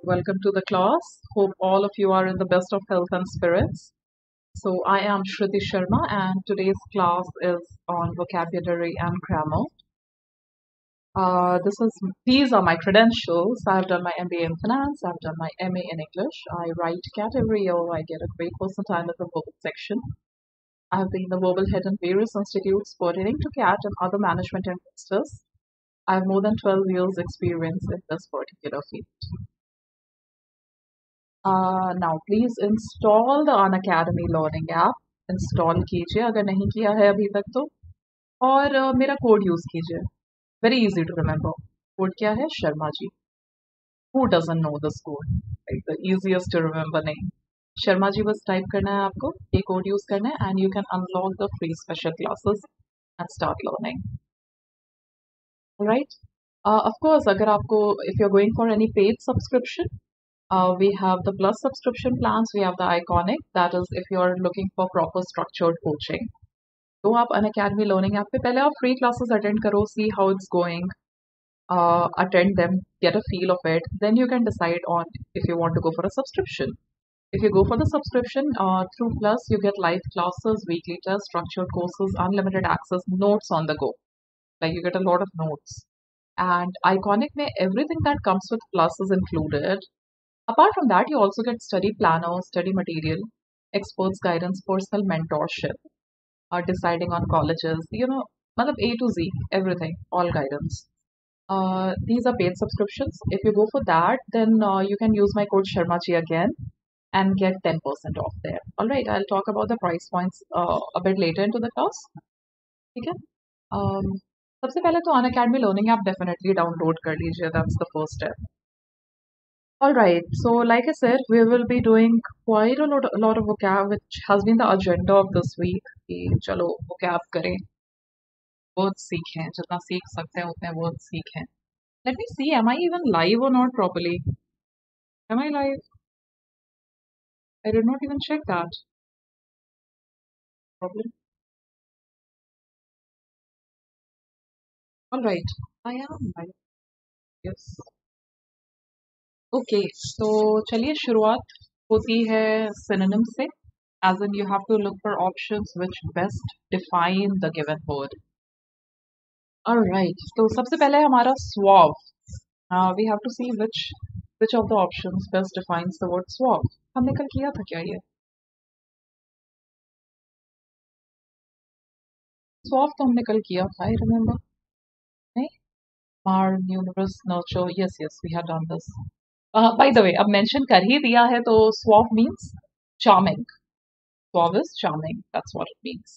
Welcome to the class. Hope all of you are in the best of health and spirits. So, I am Shruti Sharma, and today's class is on vocabulary and grammar. These are my credentials. I've done my MBA in finance. I've done my MA in English. I write CAT every year. I get a great percentile in the verbal section. I've been the verbal head in various institutes pertaining to CAT and other management investors. I have more than 12 years experience in this particular field. Now please install the Unacademy Learning app. Install कीजिए अगर नहीं किया है अभी तक तो और मेरा कोड यूज कीजिए. Very easy to remember. Code क्या है? Sharma ji. Who doesn't know this code? Like the easiest to remember name. Sharma ji बस टाइप करना है आपको, ये कोड यूज करना है and you can unlock the free special classes and start learning. Right. Of course अगर आपको if you are going for any paid subscription, we have the plus subscription plans. We have the iconic, that is if you're looking for proper structured coaching. तो आप Unacademy Learning app पे पहले आप free classes attend करो, see how it's going, attend them, get a feel of it. Then you can decide on if you want to go for a subscription. If you go for the subscription, through Plus, you get live classes, weekly tests, structured courses, unlimited access, notes on the go. Like you get a lot of notes. And Iconic में everything that comes with Plus is included. Apart from that, you also get study planner, study material, experts guidance, personal mentorship, deciding on colleges, A to Z, everything, all guidance. These are paid subscriptions. If you go for that, then you can use my code Sharmaji again and get 10% off there. Alright, I'll talk about the price points a bit later into the class. ठीक है? सबसे पहले तो Unacademy Learning app definitely download कर लीजिए. That's the first step. All right, so like I said, we will be doing quite a lot of vocab, which has been the agenda of this week. कि चलो vocab करें, words सीखें, जितना सीख सकते हैं उतने words सीखें. Let me see, am I even live or not properly? Am I live? I did not even check that. Probably. All right, I am live. Yes. Okay, so चलिए शुरुआत होती है synonym से. As in, you have to look for options which best define the given word. Alright, तो सबसे पहले हमारा suave. We have to see which of the options best defines the word suave. हमने कल किया था क्या ये? Suave तो हमने कल किया था, I remember. नहीं? Mar, numerous, nurture. Yes, we had done this. By the way, अब mention कर ही दिया है तो suave means charming. Suave is charming. That's what it means.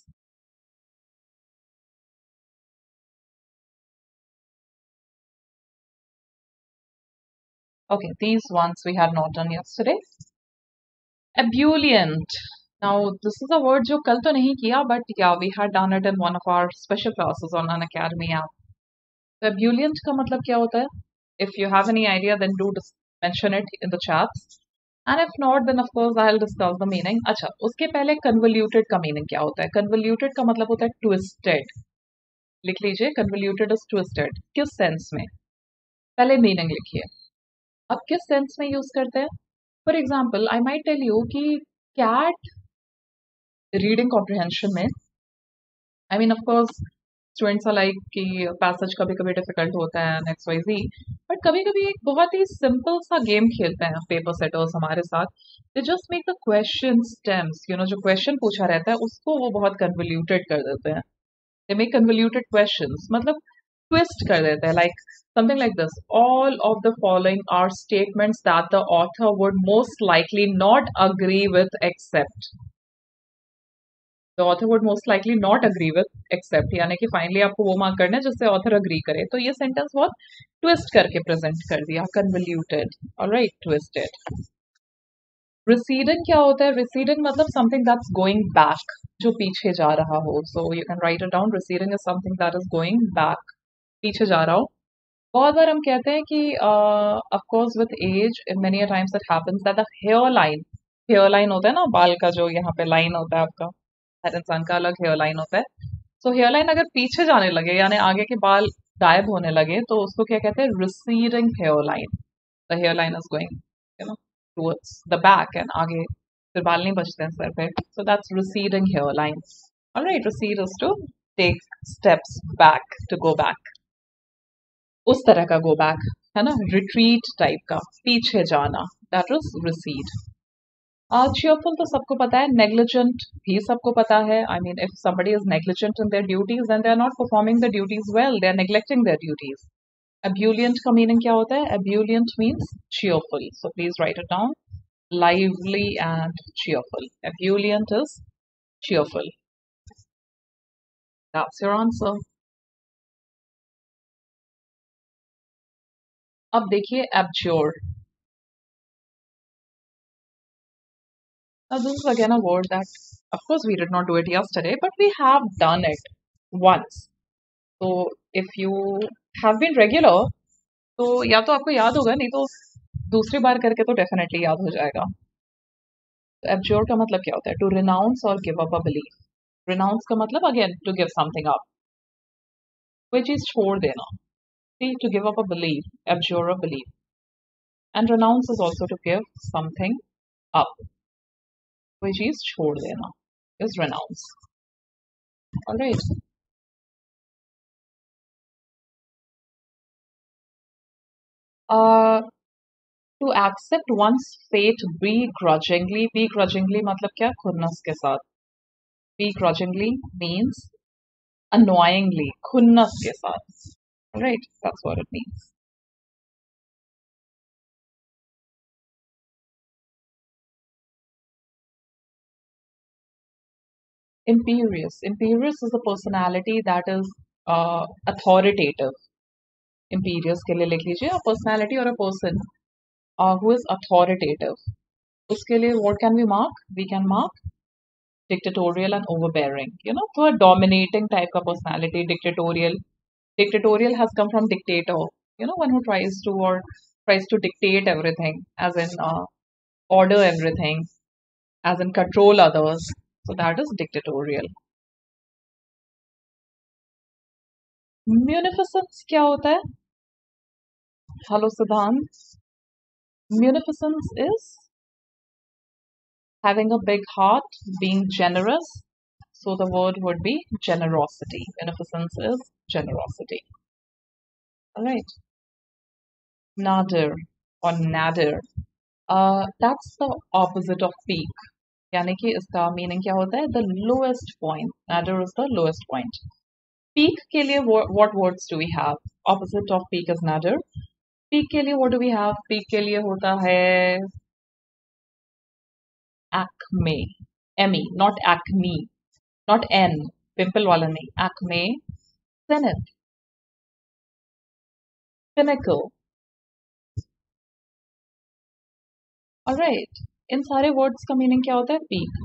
Okay, these ones we had not done yesterday. Ebullient. Now, this is a word जो कल तो नहीं किया, but yeah, we had done it in one of our special classes on Unacademy app. So, ebullient का मतलब क्या होता है? If you have any idea, then do mention it in the chats. And if not, then of course I'll discuss the meaning. अच्छा, उसके पहले convoluted का meaning क्या होता है? Convoluted का मतलब होता है twisted. लिख लीजिए, convoluted is twisted. किस sense में? पहले meaning लिखिए. अब किस sense में use करते हैं? For example, I might tell you कि cat reading comprehension में, I mean of course students like कि पैसेज कभी कभी डिफिकल्ट होता है एक्स वाई जी, बट कभी कभी एक बहुत ही सिंपल सा गेम खेलते हैं पेपर सेटर्स हमारे साथ. They just make the question stems, जो क्वेश्चन पूछा रहता है उसको वो बहुत कन्वोल्यूटेड कर देते हैं. दे मेक कन्वोल्यूटेड क्वेश्चंस, मतलब ट्विस्ट कर देते हैं. Like something like this: all of the following are statements that the author would most likely not agree with except. The author would most likely not agree with except, यानी कि finally आपको वो mark करना है जिससे author agree करे. तो ये सेंटेंस बहुत ट्विस्ट करके प्रेजेंट कर दिया, कन्वोल्यूटेड. Alright, twisted. रिसीडिंग क्या होता है? रिसीडिंग मतलब समथिंग दैट्स गोइंग बैक, जो पीछे जा रहा हो. So you can write it down. Receding is something that is going back, पीछे जा रहा हो. बहुत बार हम कहते हैं कि of course with as many a times it happens that the hair line होता है ना, बाल का जो यहाँ पे लाइन होता है आपका, हर इंसान का अलग हेयर लाइन होता है. सो हेयर लाइन अगर पीछे जाने लगे यानी आगे के बाल गायब होने लगे तो उसको क्या कहते हैं? Receding hair line. The hair line is going you know, towards the back and आगे फिर बाल नहीं बचते हैं सर पे. So that's receding hairline. All right, recede is to take steps back, to go back. उस तरह का go back है ना, retreat टाइप का, पीछे जाना. That is recede. Cheerful तो सबको पता है, negligent भी सबको पता है. I mean, if somebody is negligent in their duties, then they are not performing the duties well. They are neglecting their duties. Ebullient का meaning क्या होता है? Ebullient means cheerful. So please write it down. Lively and cheerful. Ebullient is cheerful. That's your answer. अब देखिए abjure. Now this is again a word that, of course, we did not do it yesterday, but we have done it once. So if you have been regular, तो या तो आपको याद होगा, नहीं तो दूसरी बार करके तो डेफिनेटली याद हो जाएगा. तो एब्ज्योर का मतलब क्या होता है? टू रिनाउंस और give up a belief. Renounce का मतलब again to give something up, कोई चीज छोड़ देना. See, to give up a belief, abjure a belief. And renounce is also to give something up. कोई चीज छोड़ देना is renounce. Alright. To accept one's fate begrudgingly. Begrudgingly मतलब क्या? खुन्नस के साथ. Begrudgingly means annoyingly, खुन्नस के साथ. Right? That's what it means. Imperious. Imperious is a personality that is authoritative. Imperious के लिए लिख लीजिए, a personality or a person who is authoritative. उसके लिए what can we mark? We can mark dictatorial and overbearing. You know, तो a dominating type का personality, dictatorial. Dictatorial has come from dictator. You know, one who tries to dictate everything, as in order everything, as in control others. So that is dictatorial. Munificence क्या होता है? Hello, Siddhant. Munificence is having a big heart, being generous. So the word would be generosity. Munificence is generosity. All right. Nadir or nadir. That's the opposite of peak. यानी कि इसका meaning क्या होता है? The lowest point. Nadir is the lowest point. Peak के लिए what words do we have? Opposite of peak is nadir. Peak के लिए what do we have? Peak के लिए होता है acme. M-E, not acne. Not N. Pimple वाला नहीं. Acme. Zenith. Pinnacle. Alright. इन सारे वर्ड्स का मीनिंग क्या होता है? पीक.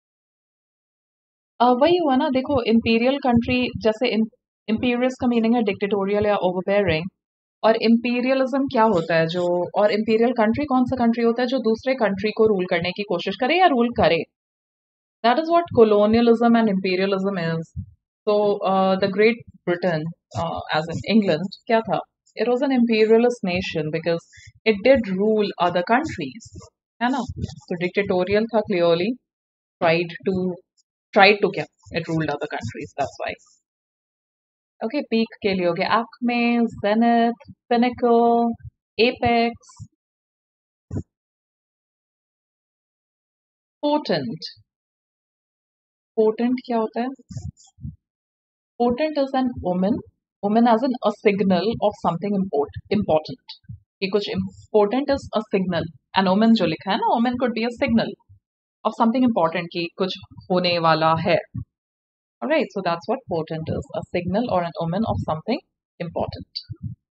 वही हुआ ना, देखो इंपीरियल कंट्री, जैसे इंपीरियस का मीनिंग है डिक्टेटोरियल या ओवरबेयरिंग, और इंपीरियलिज्म क्या होता है जो, और इंपीरियल कंट्री कौन सा कंट्री होता है जो दूसरे कंट्री को रूल करने की कोशिश करे या रूल करे. That is what colonialism and imperialism is. So the Great Britain, as in England, क्या था? It was an imperialist nation because it did rule other countries, है ना? So dictatorial था clearly, tried to क्या? It ruled other countries. That's why. Okay, peak के लिए हो गया acme, zenith, pinnacle, apex, potent. Potent क्या होता है? Potent is an omen. Omen as in a signal of something important. कि कुछ important is a signal. An omen जो लिखा है ना, omen could be a signal of something important कि कुछ होने वाला है. Alright, so that's what potent is. A signal or an omen of something important.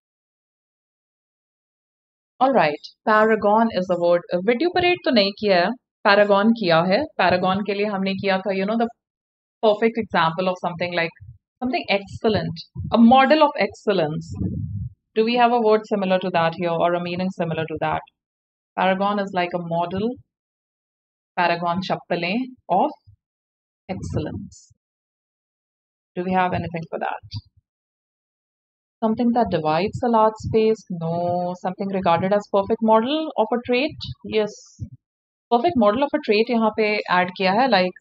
Alright, paragon is a word. Vituperate तो नहीं किया है. Paragon किया है. Paragon के लिए हमने किया था, you know, the perfect example of something like something excellent, a model of excellence. Do we have a word similar to that here or a meaning similar to that? Paragon is like a model, paragon chappale of excellence. Do we have anything for that? Something that divides a large space? No. Something regarded as perfect model of a trait? Yes. Perfect model of a trait यहाँ पे add किया है, like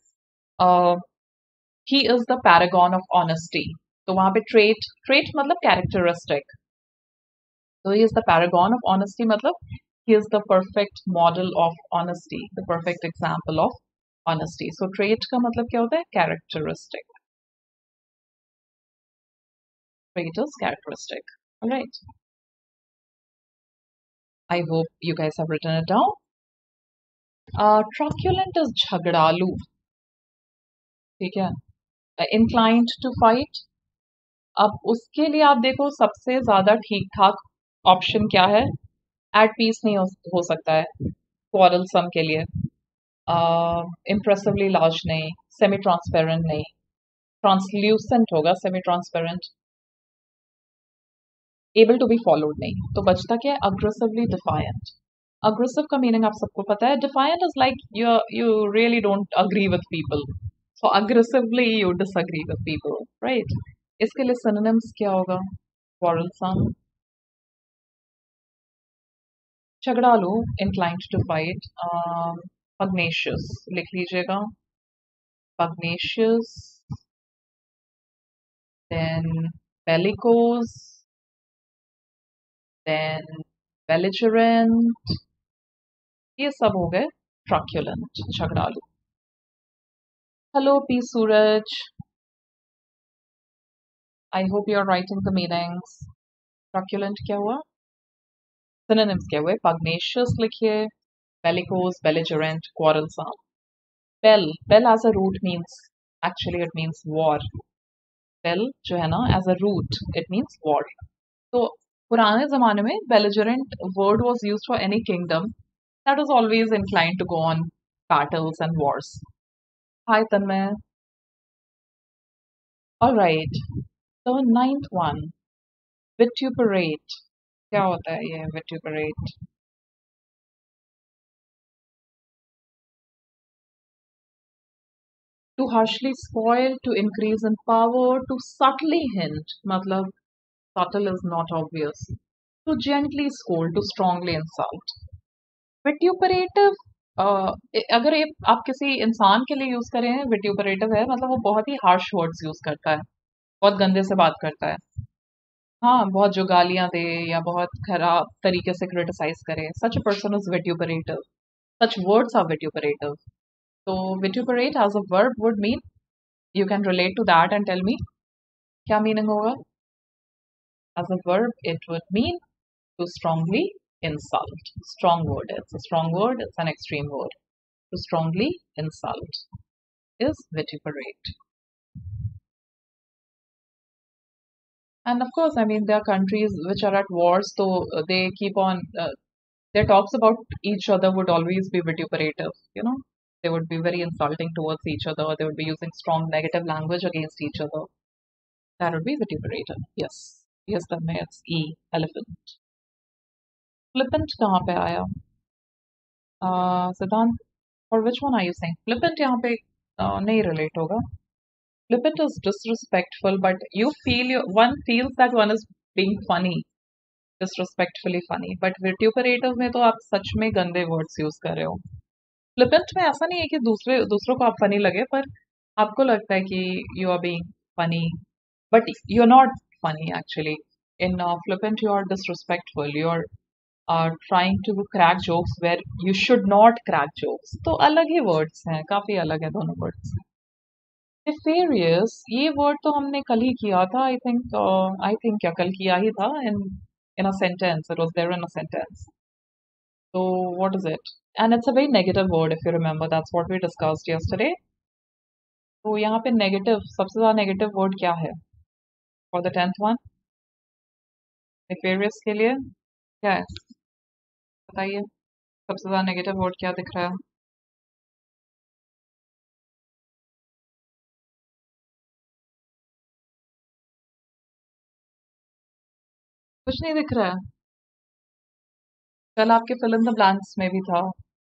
he is the paragon of honesty. तो वहाँ पे trait मतलब characteristic. So he is the paragon of honesty matlab he is the perfect model of honesty, the perfect example of honesty. So trait का मतलब क्या होता है? Characteristic. Trait is characteristic. All right. I hope you guys have written it down. Truculent is झगड़ालू. ठीक है. Inclined to fight. अब उसके लिए आप देखो सबसे ज्यादा ठीक ठाक ऑप्शन क्या है? एट पीस नहीं हो सकता है क्वारलसम के लिए. इम्प्रेसिवली लार्ज नहीं, सेमी ट्रांसपेरेंट नहीं, ट्रांसल्यूसेंट होगा, semi transparent, able to be followed नहीं. तो बचता क्या है? Aggressively defiant. अग्रेसिव का मीनिंग आप सबको पता है. Defiant is like you really don't agree with people. So aggressively you disagree with people, right? इसके लिए सिनोनिम्स क्या होगा? क्वारलसम, झगड़ालू, इंक्लाइंड टू फाइट, पग्नेशियस लिख लीजिएगा. pugnacious, then bellicose, then belligerent. ये सब हो गए truculent, झगड़ालू. Hello P Suraj, I hope you are writing the meanings. Truculent क्या हुआ? Synonyms क्या हुए? Pugnacious लिखिए, bellicose, belligerent, quarrelsome. Bell as a root means, actually it means war. Bell जो है ना as a root it means war. तो पुराने ज़माने में belligerent word was used for any kingdom that was always inclined to go on battles and wars. Hi Tanmay. Alright, so ninth one, vituperate. क्या होता है ये vituperate? To harshly spoil, to increase in power, to subtly hint, मतलब subtle is not obvious. To gently scold, to strongly insult. Vituperative, अगर ये आप किसी इंसान के लिए यूज करें विट्यूपरेटिव है मतलब वो बहुत ही हार्श वर्ड्स यूज करता है, बहुत गंदे से बात करता है. हाँ, बहुत जो गालियां दे या बहुत खराब तरीके से क्रिटिसाइज करे. Such a person is vituperative. Such words are vituperative. तो vituperate as a verb would mean, you can relate to that and tell me क्या मीनिंग होगा? As a verb it would mean to strongly insult. Strong word. It's a strong word. It's an extreme word. To strongly insult is vituperate. And of course, I mean, there are countries which are at wars, so they keep on, their talks about each other would always be vituperative, you know. They would be very insulting towards each other. They would be using strong negative language against each other. That would be vituperative. Yes. Yes, then it's E, elephant. Flippant कहाँ पे आया? सिद्धांत, for which one are you saying? Flippant यहाँ पे नहीं relate होगा. Flippant is disrespectful, but one feels that one is being funny, disrespectfully funny. But vituperative में तो आप सच में गंदे words use कर रहे हो. Flippant में ऐसा नहीं है कि दूसरों को आप funny लगे, पर आपको लगता है कि you are being funny, but you're not funny actually. In flippant you are disrespectful. You're trying to crack jokes where you should not crack jokes. तो अलग ही words हैं, काफी अलग है दोनों words. Nefarious, ये word तो हमने कल ही किया था. I think क्या कल किया ही था in a sentence. It was there in a sentence. So what is it? And it's a very negative word if you remember. That's what we discussed yesterday. तो यहाँ पे negative, सबसे ज़्यादा negative word क्या है? For the 10th one? Nefarious के लिए क्या है? बताइए. सबसे ज़्यादा negative word क्या दिख रहा है? कुछ नहीं दिख रहा है. कल आपके fill in the blanks में भी था.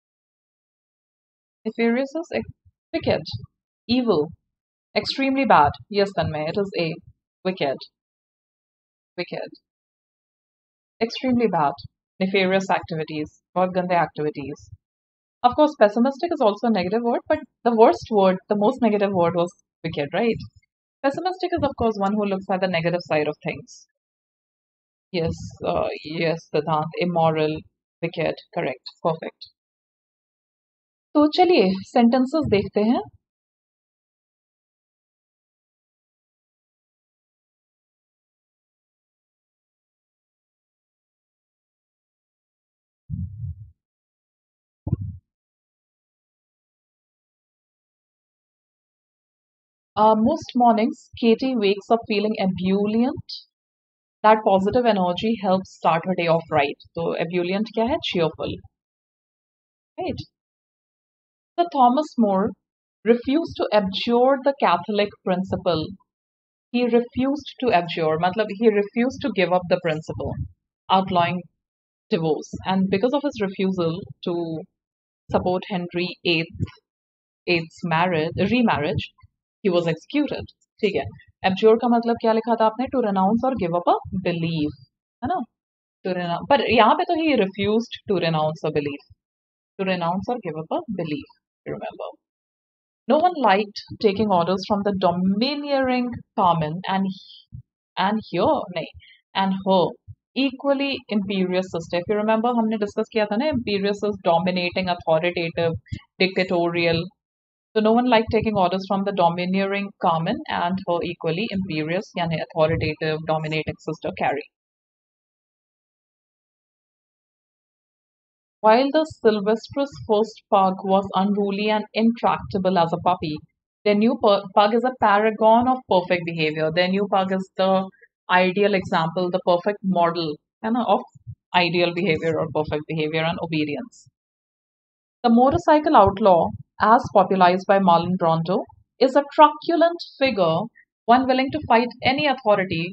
Nefarious is wicked, evil, extremely bad. Yes, Tanmay, it is A. Wicked. wicked, extremely bad, nefarious activities, बहुत गंदे activities. Of course, pessimistic is also a negative word, but the worst word, the most negative word was wicked, right? Pessimistic is, of course, one who looks at the negative side of things. Yes, yes, Siddhant, immoral, wicked, correct, perfect. तो चलिए sentences देखते हैं. Most mornings, Katie wakes up feeling ebullient. That positive energy helps start her day off right. So ebullient क्या है? Cheerful, right? So Thomas More refused to abjure the Catholic principle. He refused to abjure, matlab he refused to give up the principle, outlawing divorce. And because of his refusal to support Henry VIII's remarriage, he was executed. ठीक है. Abjure का मतलब क्या लिखा था आपने? To renounce or give up a belief, है ना? To renounce, पर यहाँ पे तो he refused to renounce a belief. To renounce or give up a belief. Remember. No one liked taking orders from the domineering Carmen and her equally imperious sister. If you remember, हमने discuss किया था ना, imperious is dominating, authoritative, dictatorial. So no one liked taking orders from the domineering Carmen and her equally imperious, यानी authoritative, dominating sister Carrie. While the Sylvester's first pug was unruly and intractable as a puppy, their new pug is a paragon of perfect behavior. Their new pug is the ideal example, the perfect model, of ideal behavior or perfect behavior and obedience. The motorcycle outlaw, as popularized by Marlon Brando, is a truculent figure, one willing to fight any authority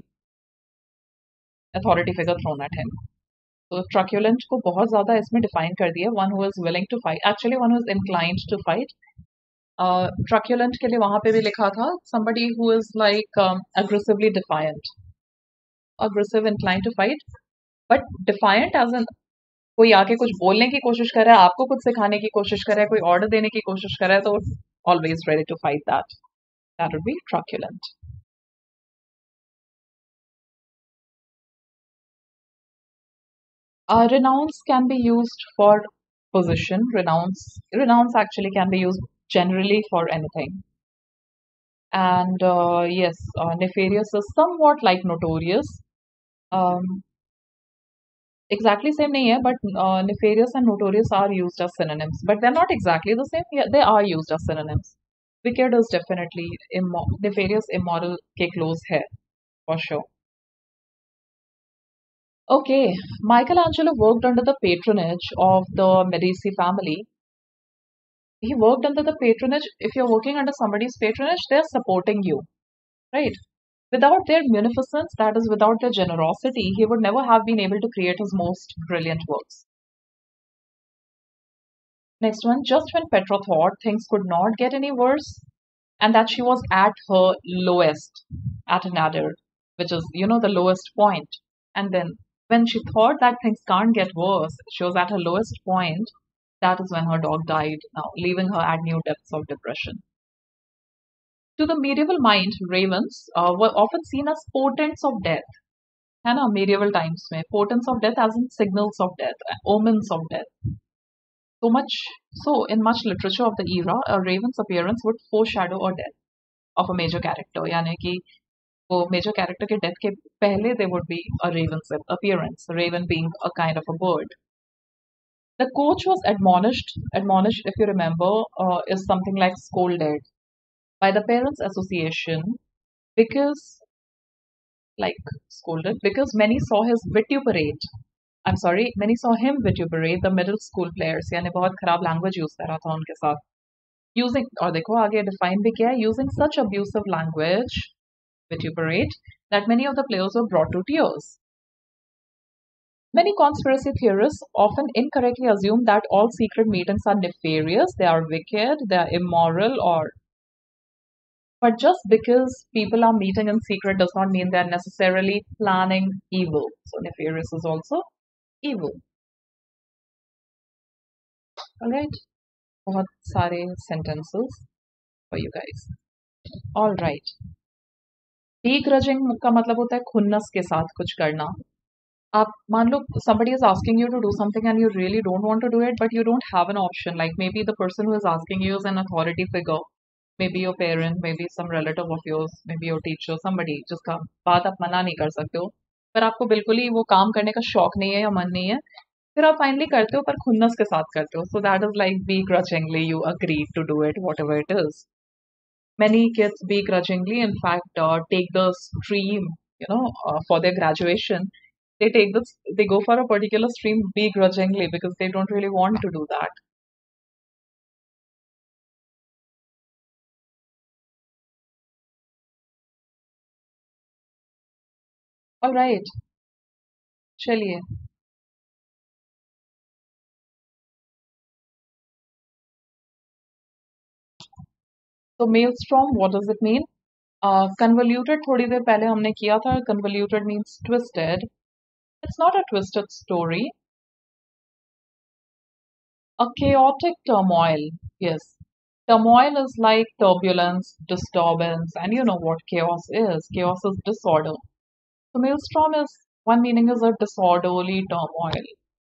figure thrown at him. तो truculent को बहुत ज़्यादा इसमें define कर दिया. One who is willing to fight, actually one who is inclined to fight. Truculent के लिए वहाँ पे भी लिखा था somebody who is like aggressively defiant, aggressive, inclined to fight, but defiant as in कोई आके कुछ बोलने की कोशिश कर रहा है, आपको कुछ सिखाने की कोशिश कर रहा है, कोई ऑर्डर देने की कोशिश कर रहा है, तो always ready to fight that. That would be truculent. Renounce can be used for position. Renounce actually can be used generally for anything. And yes, nefarious is somewhat like notorious. Exactly same nahi hai, but nefarious and notorious are used as synonyms. But they're not exactly the same. Yeah, they are used as synonyms. Wicked is definitely nefarious, immoral ke close hai, for sure. Okay, Michelangelo worked under the patronage of the Medici family. He worked under the patronage. If you're working under somebody's patronage, they're supporting you, right? Without their munificence, that is, without their generosity, he would never have been able to create his most brilliant works. Next one, just when Petra thought things could not get any worse and that she was at her lowest, at a nadir, which is, the lowest point. And then when she thought that things can't get worse, she was at her lowest point. That is when her dog died, now leaving her at new depths of depression. To the medieval mind, ravens were often seen as portents of death. है ना, medieval times में portents of death as in signals of death, omens of death. So in much literature of the era, a raven's appearance would foreshadow a death of a major character. यानी कि वो major character के death के पहले there would be a raven's appearance. Raven being a kind of a bird. The coach was admonished if you remember, is something like scolded by the Parents Association because, scolded, because many saw his vituperate. I'm sorry, many saw him vituperate the middle school players. यानी बहुत खराब language use कर रहा था उनके साथ. Using, और देखो आगे define भी क्या है, using such abusive language, vituperate, that many of the players were brought to tears. Many conspiracy theorists often incorrectly assume that all secret meetings are nefarious, they are wicked, they are immoral, But just because people are meeting in secret does not mean they're necessarily planning evil. So nefarious is also evil. Alright? बहुत सारे sentences for you guys. Alright. Begrudging का मतलब होता है खुन्नस के साथ कुछ करना. आप मान लो somebody is asking you to do something and you really don't want to do it, but you don't have an option. Like maybe the person who is asking you is an authority figure, maybe your parent, maybe some relative of yours, maybe your teacher, somebody जिसका बात आप मना नहीं कर सकते हो, पर आपको बिल्कुल ही वो काम करने का शौक नहीं है या मन नहीं है, फिर आप फाइनली करते हो पर खुन्नस के साथ करते हो. So that is like begrudgingly you agreed to do it, whatever it is. Many kids begrudgingly, in fact, take the stream, for their graduation. They go for a particular stream begrudgingly because they don't really want to do that. All right, चलिए. So maelstrom, what does it mean? Convoluted थोड़ी देर पहले हमने किया था. Convoluted means twisted. It's not a twisted story. A chaotic turmoil. Yes. Turmoil is like turbulence, disturbance, and you know what chaos is. Chaos is disorder. So maelstrom is, one meaning is a disorderly turmoil.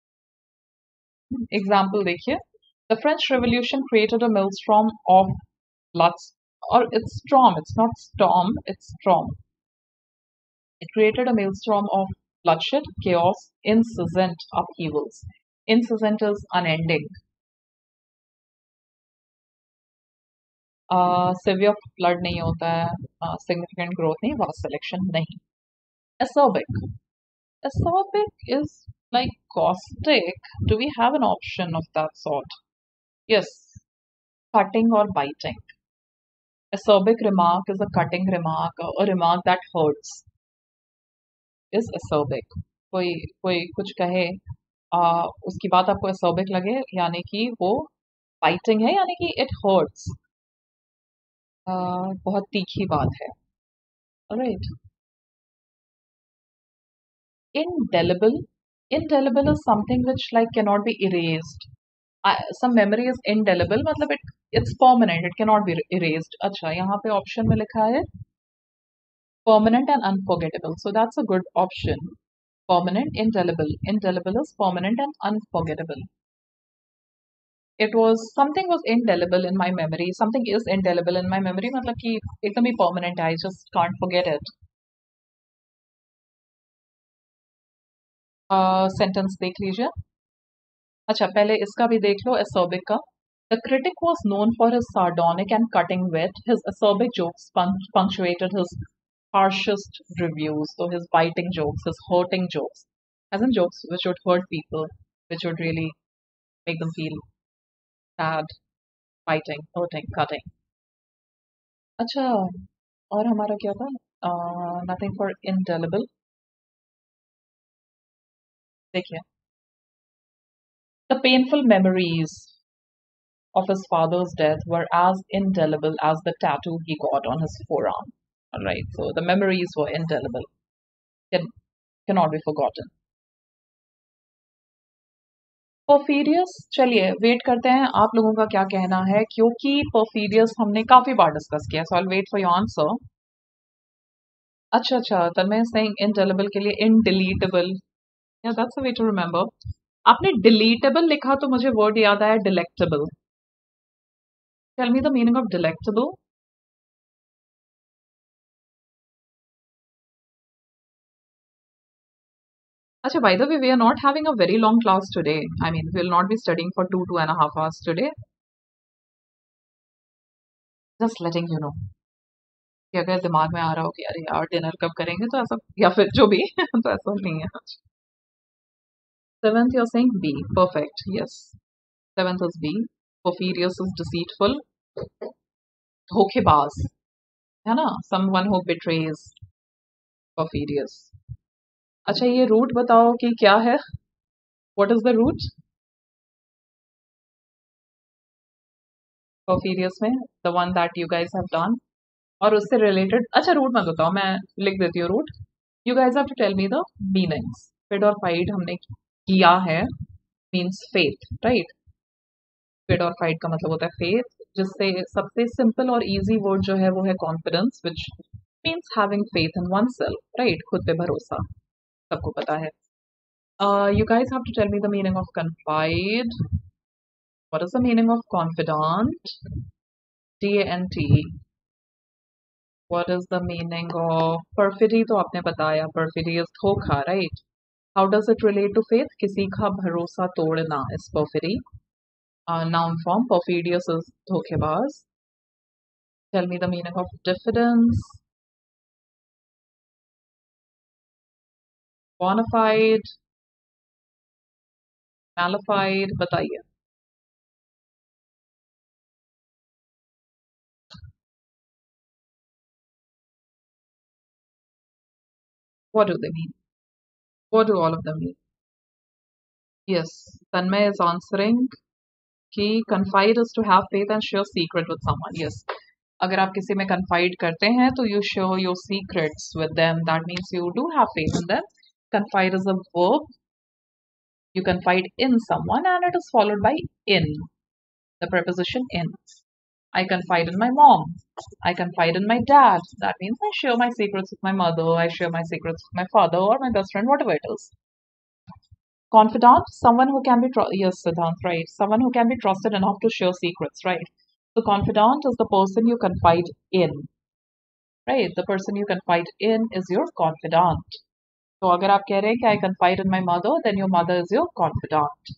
Example देखिए. The French Revolution created a maelstrom of floods, or it's storm. It's not storm, it's storm. It created a maelstrom of bloodshed, chaos, incessant upheavals. Incessant is unending. Severe flood नहीं होता है, significant growth नहीं, vast selection नहीं. Acerbic. Acerbic is like caustic. Do we have an option of that sort? Yes, cutting or biting. Acerbic remark is a cutting remark, a remark that hurts is acerbic. कोई कोई कुछ कहे, उसकी बात आपको acerbic लगे, यानी कि वो biting है, यानी कि it hurts. बहुत तीखी बात है. Alright. Indelible. Indelible is something which like cannot be erased. Some memory is indelible, मतलब it's permanent. It cannot be erased. अच्छा, यहाँ पे option में लिखा है permanent and unforgettable. So that's a good option. Permanent, indelible. Indelible is permanent and unforgettable. It was something was indelible in my memory. Something is indelible in my memory. मतलब कि एकदम ही permanent है. I just can't forget it. Sentence देख लीजिए. अच्छा, पहले इसका भी देख लो, acerbic का. The critic was known for his sardonic and cutting wit. His acerbic jokes punctuated his harshest reviews. So his biting jokes, his hurting jokes, as in jokes which would hurt people, which would really make them feel sad, biting, hurting, cutting. अच्छा, और हमारा क्या था? Nothing for indelible. देखिए, the painful memories of his father's death were as indelible as the tattoo he got on his forearm. All right, so the memories were indelible, cannot be forgotten. Perfidious, चलिए wait करते हैं आप लोगों का क्या कहना है, क्योंकि perfidious हमने काफी बार डिस्कस किया. So I'll wait for your answer. अच्छा, तन्मय is saying indelible के लिए indeletable. Yeah, that's a way to remember. आपने deletable लिखा तो मुझे word याद आया delectable. Tell me the meaning of delectable. Acha, by the way, we are not having a very long class today. I mean, we will not be studying for 2.5 hours today. Just letting you know. कि अगर दिमाग में आ रहा हो कि अरे यार dinner कब करेंगे, तो ऐसा, या फिर जो भी तो ऐसा नहीं है. Seventh, you're saying B. Perfect. Yes. Seventh is B. Perfidious is deceitful. धोखेबाज है ना, someone who betrays. Perfidious. अच्छा, ये रूट बताओ कि क्या है. What is the root? Perfidious में, the one that you guys have done. और उससे रिलेटेड, अच्छा रूट मत बताओ, मैं लिख देती हूँ root. You guys have to tell me the meanings. फिड और फाइट हमने किया है, मीन्स फेथ, राइट. फिड और फाइट का मतलब होता है फेथ, जिससे सबसे सिंपल और इजी वर्ड जो है वो है confidence, which means having faith in oneself, right, खुद पे भरोसा, सबको पता है. You guys have to tell me the meaning of confide. What is the meaning of confidant? D-A-N-T. What is the meaning of perfidy? तो आपने बताया, perfidy is धोखा, right? How does it relate to faith? किसी का भरोसा तोड़ना is perfidy. Noun form, perfidious is धोखेबाज. Tell me the meaning of diffidence. Bona fide, malified, बताइए. What do they mean? What do all of them mean? Yes, Tanmay is answering कि confide is to have faith and share secret with someone. Yes. अगर आप किसी में confide करते हैं तो you share your secrets with them. That means you do have faith in them. Confide is a verb. You confide in someone and it is followed by in. The preposition in. I confide in my mom. I confide in my dad. That means I share my secrets with my mother. I share my secrets with my father or my best friend, whatever it is. Confidant, someone who can be yes, Siddhant, right? Someone who can be trusted enough to share secrets, right? The confidant is the person you confide in, right? The person you confide in is your confidant. So अगर आप कह रहे हैं कि I confide in my mother, then your mother is your confidant.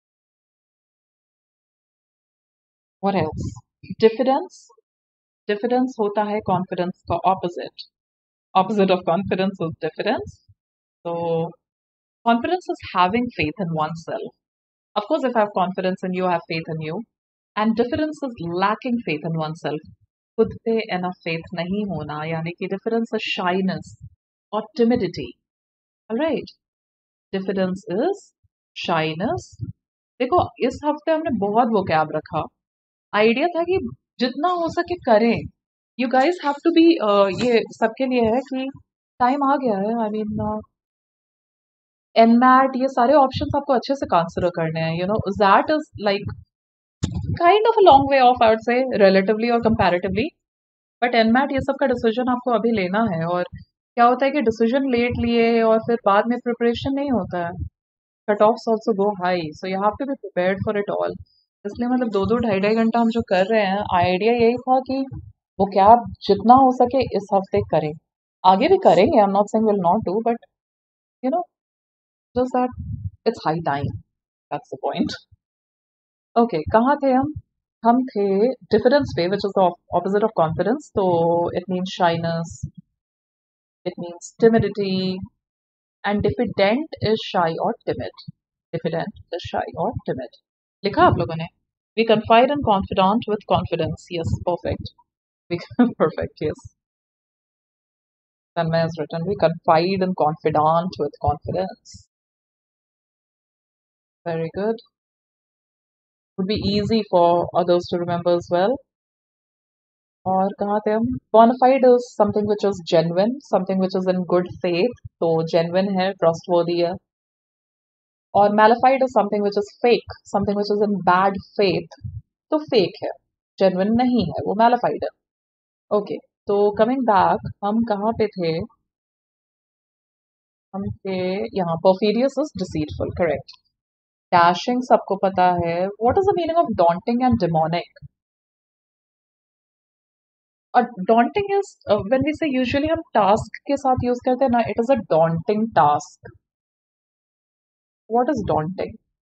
What else? Diffidence. Diffidence होता है confidence का opposite. Opposite of confidence is diffidence. So confidence is having faith in oneself. Of course, if I have confidence in you, I have faith in you. And difference is lacking faith in oneself. खुद पे enough faith नहीं होना, यानी कि difference is shyness or timidity. Alright, difference is shyness. देखो इस हफ्ते हमने बहुत vocab रखा. आइडिया था कि जितना हो सके करें. You guys have to be ये सबके लिए है कि टाइम आ गया है. I mean NMAT ये सारे ऑप्शंस आपको अच्छे से कंसिडर करने हैं. You know that is like kind of a long way off, I would say, relatively or comparatively. But NMAT ये सब का डिसीजन आपको अभी लेना है. और क्या होता है कि डिसीजन लेट लिए और फिर बाद में प्रिपरेशन नहीं होता है. Cut offs also go high, so you have to be prepared for it all. इसलिए मतलब 2-2 ढाई-ढाई घंटा हम जो कर रहे हैं, आइडिया यही था कि वो क्या जितना हो सके इस हफ्ते करें. आगे भी करेंगे, I am not saying will not do, but you know just that it's high time. That's the point. Okay, कहाँ थे हम थे डिफरेंस पे, which is the opposite of confidence. तो it means shyness, it means timidity, and diffident is shy और timid. Diffident is shy और timid. लिखा आप लोगों ने? We confide in confidant with confidence. Yes, perfect. We perfect. Yes. Tanmay has written, we confide in confidant with confidence. Very good. Would be easy for others to remember as well. और कहाँ थे हम? Bonafide is something which is genuine, something which is in good faith. तो genuine है, trustworthy है. और malified is something which is fake, something which is in bad faith. तो fake है, genuine नहीं है, वो malified है. Okay, तो coming back, हम कहाँ पे थे? हम थे यहाँ. Perfidious is deceitful, correct. Dashing सबको पता है. What is the meaning of daunting and demonic? Daunting is when we say, usually हम task के साथ use करते हैं ना, it is a daunting task. What is daunting?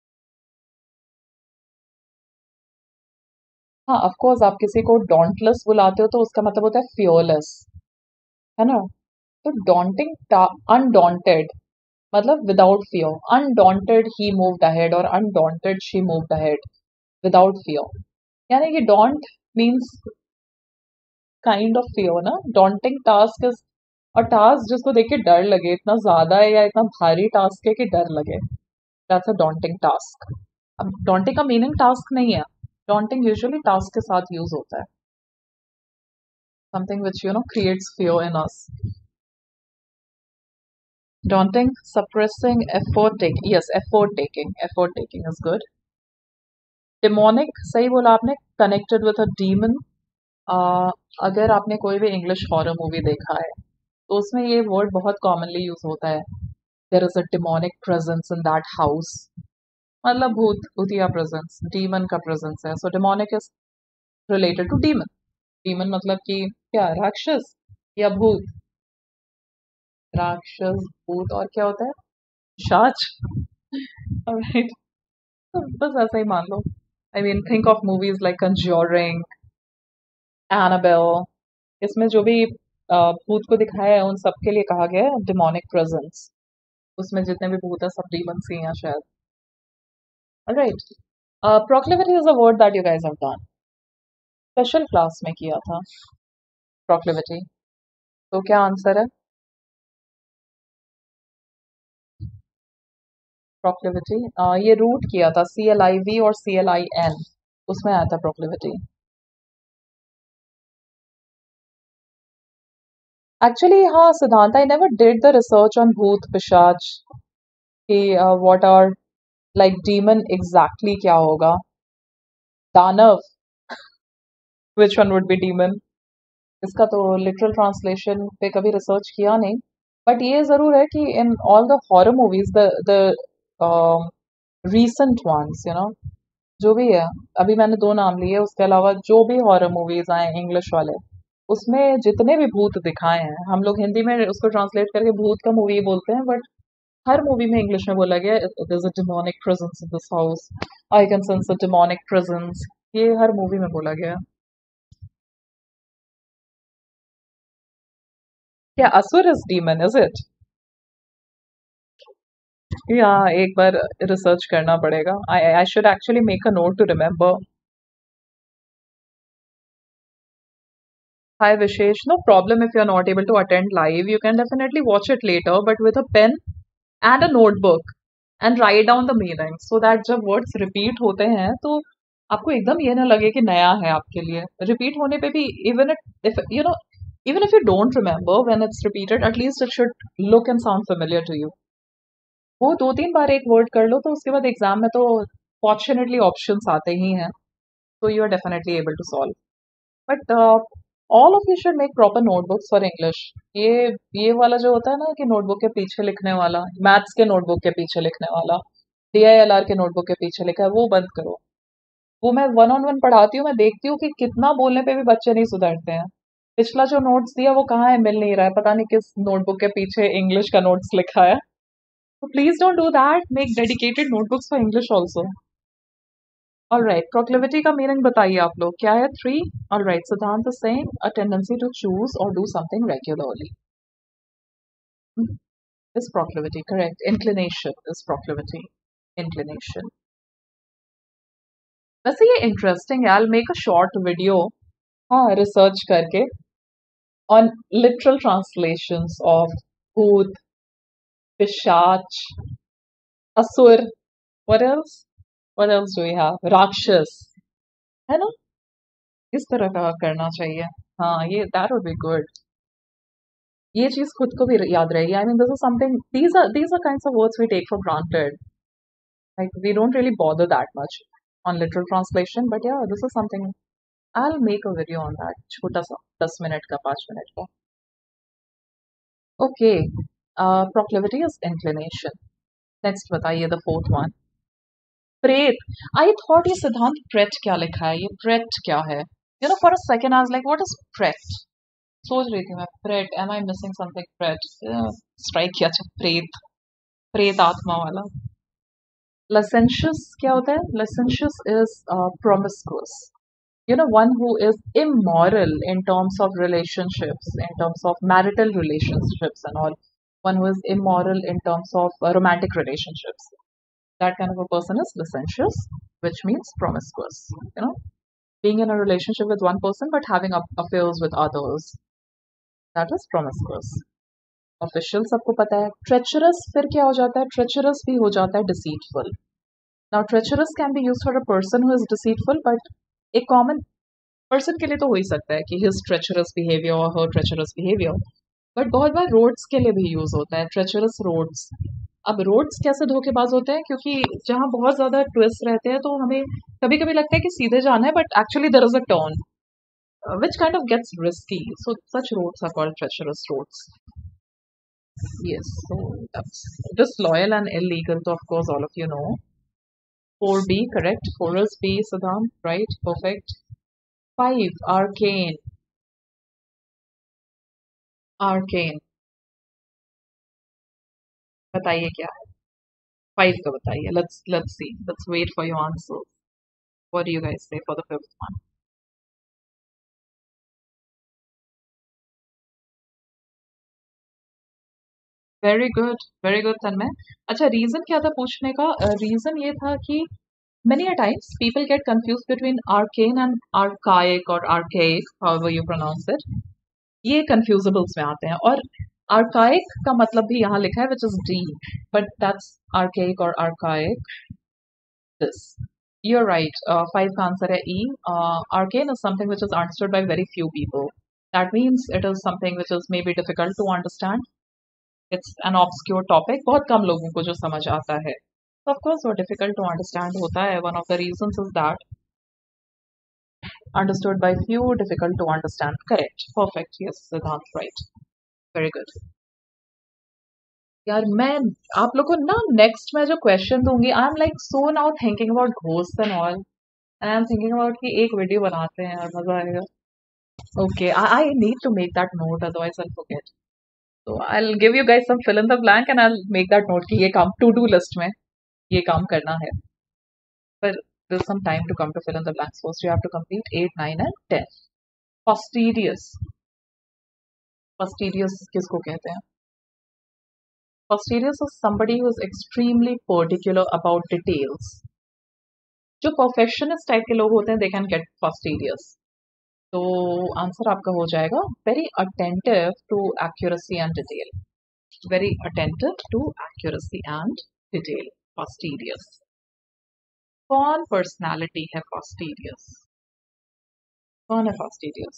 हाँ, of course आप किसी को dauntless बुलाते हो तो उसका मतलब होता है fearless, है ना. तो daunting, undaunted मतलब without fear. Undaunted he moved ahead और undaunted she moved ahead without fear. यानी कि daunt means kind of fear ना. Daunting task is a task जिसको देख के डर लगे, इतना ज्यादा है या इतना भारी टास्क है कि डर लगे. That's a daunting task. अब daunting का मीनिंग टास्क नहीं है. daunting यूजुअली टास्क के साथ यूज होता है. something which creates fear in us. Daunting, suppressing, effort taking. Yes, effort taking is good. Demonic, सही बोला आपने. Connected with a demon. अगर आपने कोई भी इंग्लिश हॉरर मूवी देखा है तो उसमें ये वर्ड बहुत कॉमनली यूज होता है. There is a demonic presence in that house. मतलब भूतिया प्रेजेंस, डीमन का प्रेजेंस है. So demonic is related to demon. Demon मतलब कि क्या, राक्षस या भूत. राक्षस, भूत, और क्या होता है, शाच. राइट. तो बस ऐसा ही मान लो. I mean think of movies like Conjuring, Annabelle. इसमें जो भी भूत को दिखाया है उन सबके लिए कहा गया है डिमोनिक प्रेजेंस. उसमें जितने भी भूत है सब डीमंस ही हैं शायद. Right. Proclivity is a word that you guys have done. Special class में किया था प्रोक्लिविटी. तो क्या आंसर है? प्रोक्लिविटी ये रूट किया था CLIV और CLIN, उसमें आया था प्रोक्लिविटी. एक्चुअली हाँ Siddhant, I never did the research on भूत पिशाच कि what are like demon exactly क्या होगा. दानव, which one would be demon. इसका तो लिटरल ट्रांसलेशन पे कभी रिसर्च किया नहीं. बट ये जरूर है कि in all the horror movies the recent ones जो भी है, अभी मैंने 2 नाम लिए, उसके अलावा जो भी हॉरर मूवीज आए इंग्लिश वाले, उसमें जितने भी भूत दिखाए हैं, हम लोग हिंदी में उसको ट्रांसलेट करके भूत का मूवी बोलते हैं, बट हर मूवी में इंग्लिश में बोला गया there is a demonic presence in this house, I can sense a demonic presence. ये हर मूवी में बोला गया. क्या असुर इज डीमन, इज इट? या एक बार रिसर्च करना पड़ेगा. I should actually make a note to remember. Hi Vishesh, no problem if you're not able to attend live. You can definitely watch it later, but with a pen and a notebook and write down the meaning so that जब words repeat होते हैं तो आपको एकदम ये ना लगे कि नया है आपके लिए. Repeat होने पे भी if even if you don't remember when it's repeated, at least it should look and sound familiar to you. वो 2-3 बार एक वर्ड कर लो तो उसके बाद एग्जाम में तो फॉर्चुनेटली ऑप्शंस आते ही हैं, so you are definitely able to solve. But all of you should make proper notebooks for English. ये वाला जो होता है ना कि नोटबुक के पीछे लिखने वाला, मैथ्स के नोटबुक के पीछे लिखने वाला, DILR के नोटबुक के पीछे लिखा है, वो बंद करो. वो मैं 1-on-1 पढ़ाती हूँ, मैं देखती हूँ कि कितना बोलने पे भी बच्चे नहीं सुधरते हैं. पिछला जो नोट्स दिया वो कहाँ है, मिल नहीं रहा है, पता नहीं किस नोटबुक के पीछे इंग्लिश का नोट्स लिखा है. तो please don't do that. Make dedicated notebooks for English also. Alright, proclivity का मीनिंग बताइए आप लोग, क्या है 3? Alright, Siddhant is saying a tendency to choose or do something regularly. Is proclivity correct? Inclination is proclivity. Inclination. वैसे ये interesting है. I'll make a short video, हाँ, research करके on literal translations of bhoot, pishach, asur. What else? What else do we have? Rakshas. है ना? इस तरह का करना चाहिए. हाँ, ये that would be good. ये चीज खुद को भी याद रहेगी. I mean this is something, these are kinds of words we take for granted. Like we don't really bother that much on literal translation, but yeah, this is something. I'll make a video on that. छोटा सा 10 minute का, 5 minute का. Okay, proclivity is inclination. Next बताइए the 4th one. प्रेत. I thought ये सिद्धांत parade क्या लिखा है, ये प्रेट क्या है? For a second I was like, what is pret? सोच रही थी मैं, प्रेट, एम आई मिसिंग समथिंग, प्रेट. स्ट्राइक किया. अच्छा, प्रेत, प्रेत आत्मा वाला. licentious क्या होता है? licentious is promiscuous. One who is immoral in terms of relationships, in terms of marital relationships and all. One who is immoral in terms of romantic relationships. That kind of a person is licentious, which means promiscuous. Being in a relationship with one person but having affairs with others. That is promiscuous. Official सबको पता है. Treacherous फिर क्या हो जाता है? Treacherous भी हो जाता है deceitful. Now treacherous can be used for a person who is deceitful, but a common person के लिए तो हो ही सकता है कि हिज ट्रेचरस बिहेवियर और हर ट्रेचरस बिहेवियर, बट बहुत बार रोड्स के लिए भी यूज होता है, ट्रेचरस रोड्स। अब रोड्स कैसे धोखेबाज होते हैं, क्योंकि जहाँ बहुत ज्यादा ट्विस्ट रहते हैं तो हमें कभी कभी लगता है कि सीधे जाना है, but actually there is a turn which kind of gets risky. So such roads are called treacherous roads. Yes, so that's disloyal and illegal. So of course all of you know. 4B, correct. 4 is B, Saddam, right? Perfect. 5, arcane. Arcane. बताइए क्या है? 5 का बताइए. Let's see. Let's wait for your answers. What do you guys say for the 5th one? Very good Tanmay. अच्छा, reason क्या था पूछने का? रीजन ये था कि many a times people get confused between arcane and archaic or archaic, however you pronounce it. ये confusables में आते हैं, और archaic का मतलब भी यहाँ लिखा है which is D, but that's archaic or archaic. This, you're right. 5 का आंसर है E. Arcane is something which is understood by very few people. That means it is something which is maybe difficult to understand. It's an obscure topic. बहुत कम लोगों को जो समझ आता है. So of course वो difficult to understand होता है. One of the reasons is that understood by few, difficult to understand. Correct. Perfect. Yes, Siddhant, right. Very good. यार मैं आप लोग को ना नेक्स्ट में जो क्वेश्चन दूंगी, I am like so now thinking about ghost and all, and I am thinking about कि एक वीडियो बनाते हैं और मजा आएगा. Okay, I need to make that note, otherwise I forget. तो I will give you guys some fill in the blank and I will make that note कि ये काम टू डू लिस्ट में ये काम करना है. पर there's some time to come to fill in the blanks. First you have to complete 8, 9 and 10. Fastidious. Fastidious किसको कहते हैं? Fastidious is somebody who is extremely particular about details. जो perfectionist टाइप के लोग होते हैं, they can get fastidious. तो answer आपका हो जाएगा very attentive to accuracy and detail. Very attentive to accuracy and detail. Fastidious. कौन पर्सनालिटी है fastidious? कौन है fastidious?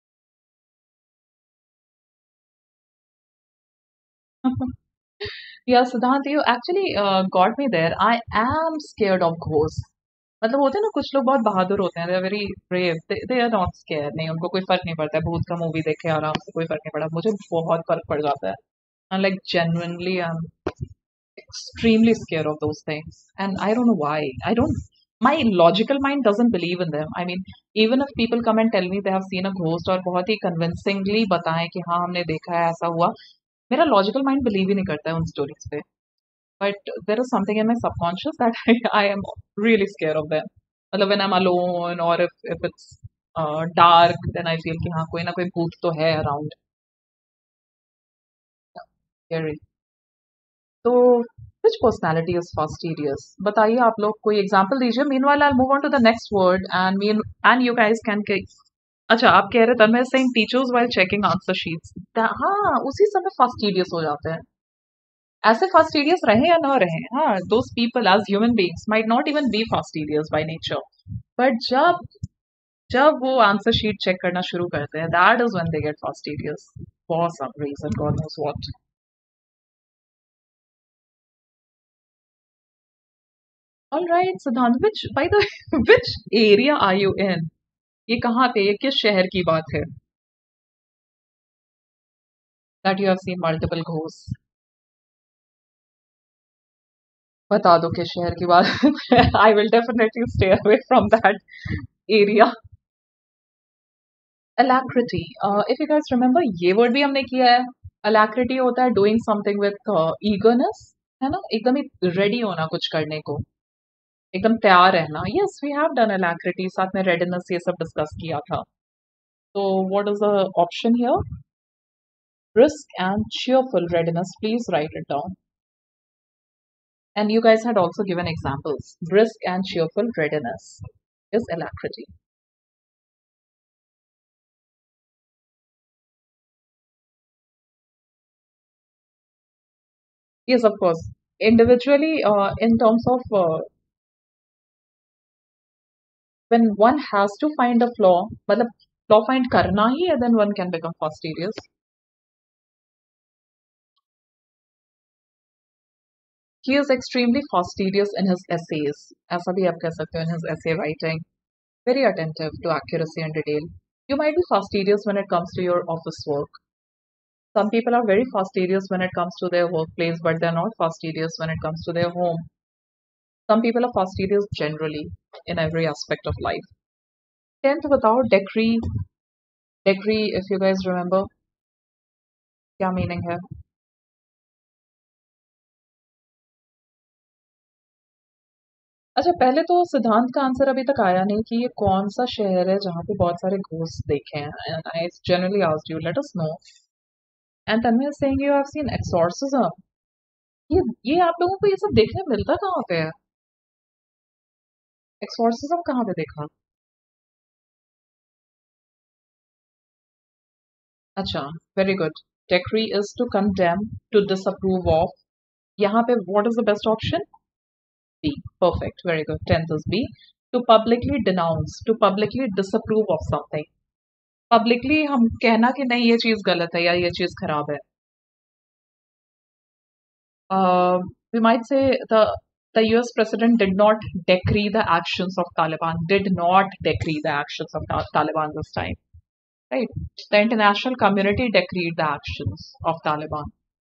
Yeah, Siddhant, you actually got me there. I am scared of ghosts. मतलब होते हैं ना कुछ लोग बहुत बहादुर होते हैं, they are very brave, they are not scare, नहीं उनको कोई फर्क नहीं पड़ता है, भूत का मूवी देखे आराम से, कोई फर्क नहीं पड़ा. मुझे बहुत फर्क पड़ जाता है. I like genuinely I am extremely scared of those things, and I don't know why. I don't, my logical mind doesn't believe in them. I mean, even if people come and tell me they have seen a ghost और बहुत ही convincingly बताएं कि हाँ हमने देखा है ऐसा हुआ, मेरा लॉजिकल माइंड बिलीव ही नहीं करता है उन स्टोरीज पे. But there is something in my subconscious that I am really scare of them. मतलब व्हेन आई एम अलोन और if it's dark, then I feel कि हाँ कोई ना कोई भूत तो है अराउंड. तो which personality is fastidious? बताइए आप लोग, कोई एग्जांपल दीजिए. Meanwhile I move on to the next word and you guys can. अच्छा, आप कह रहे थे मैं saying teachers while checking answer sheets. हाँ, उसी समय फास्टिडियस हो जाते हैं. ऐसे फास्टिडियस रहे या ना रहे, हाँ, those people as human beings might not even be fastidious by nature, but जब जब वो आंसर शीट चेक करना शुरू करते हैं, that is when they get fastidious for some reason, God knows what. All right Siddhant, which by the which area are you in? ये कहाँ पे, ये किस शहर की बात है that you have seen multiple ghost? बता दो किस शहर की बात. I will definitely stay away from that area. Alacrity. If you guys remember, ये वर्ड भी हमने किया है. Alacrity होता है doing something with eagerness, है ना, एकदम ही रेडी होना कुछ करने को, एकदम तैयार रहना. Yes, we have done alacrity, साथ में readiness ये सब डिस्कस किया था. So what is the option here? Brisk and cheerful readiness. Please write it down. And you guys had also given examples. Brisk and cheerful readiness is alacrity. Yes, of course. Individually, in terms of when one has to find a flaw, मतलब flaw find करना ही है, then one can become fastidious. He is extremely fastidious in his essays. ऐसा भी आप कह सकते हो, in his essay writing. Very attentive to accuracy and detail. You might be fastidious when it comes to your office work. Some people are very fastidious when it comes to their workplace, but they're not fastidious when it comes to their home. Some people are fastidious generally in every aspect of life. 10th without decree. Decree, if you guys remember, क्या meaning है? अच्छा, पहले तो सिद्धांत का answer अभी तक आया नहीं कि ये कौन सा शहर है जहाँ पे बहुत सारे घोस्ट देखे हैं. And I generally asked you, let us know. And Tanmay is saying you have seen exorcism. ये आप लोगों को ये सब देखने मिलता कहाँ पे है? एक्सोर्सिज्म कहाँ पे देखा? अच्छा, very good. Decree is to condemn, to disapprove of. यहाँ पे what is the best option? B. Perfect. Very good. 10th is B. To publicly denounce, to publicly disapprove of something. Publicly हम कहना कि नहीं ये चीज गलत है या ये चीज खराब है. We might say the US president did not decree the actions of Taliban. Did not decree the actions of Taliban this time. Right? The international community decreed the actions of Taliban.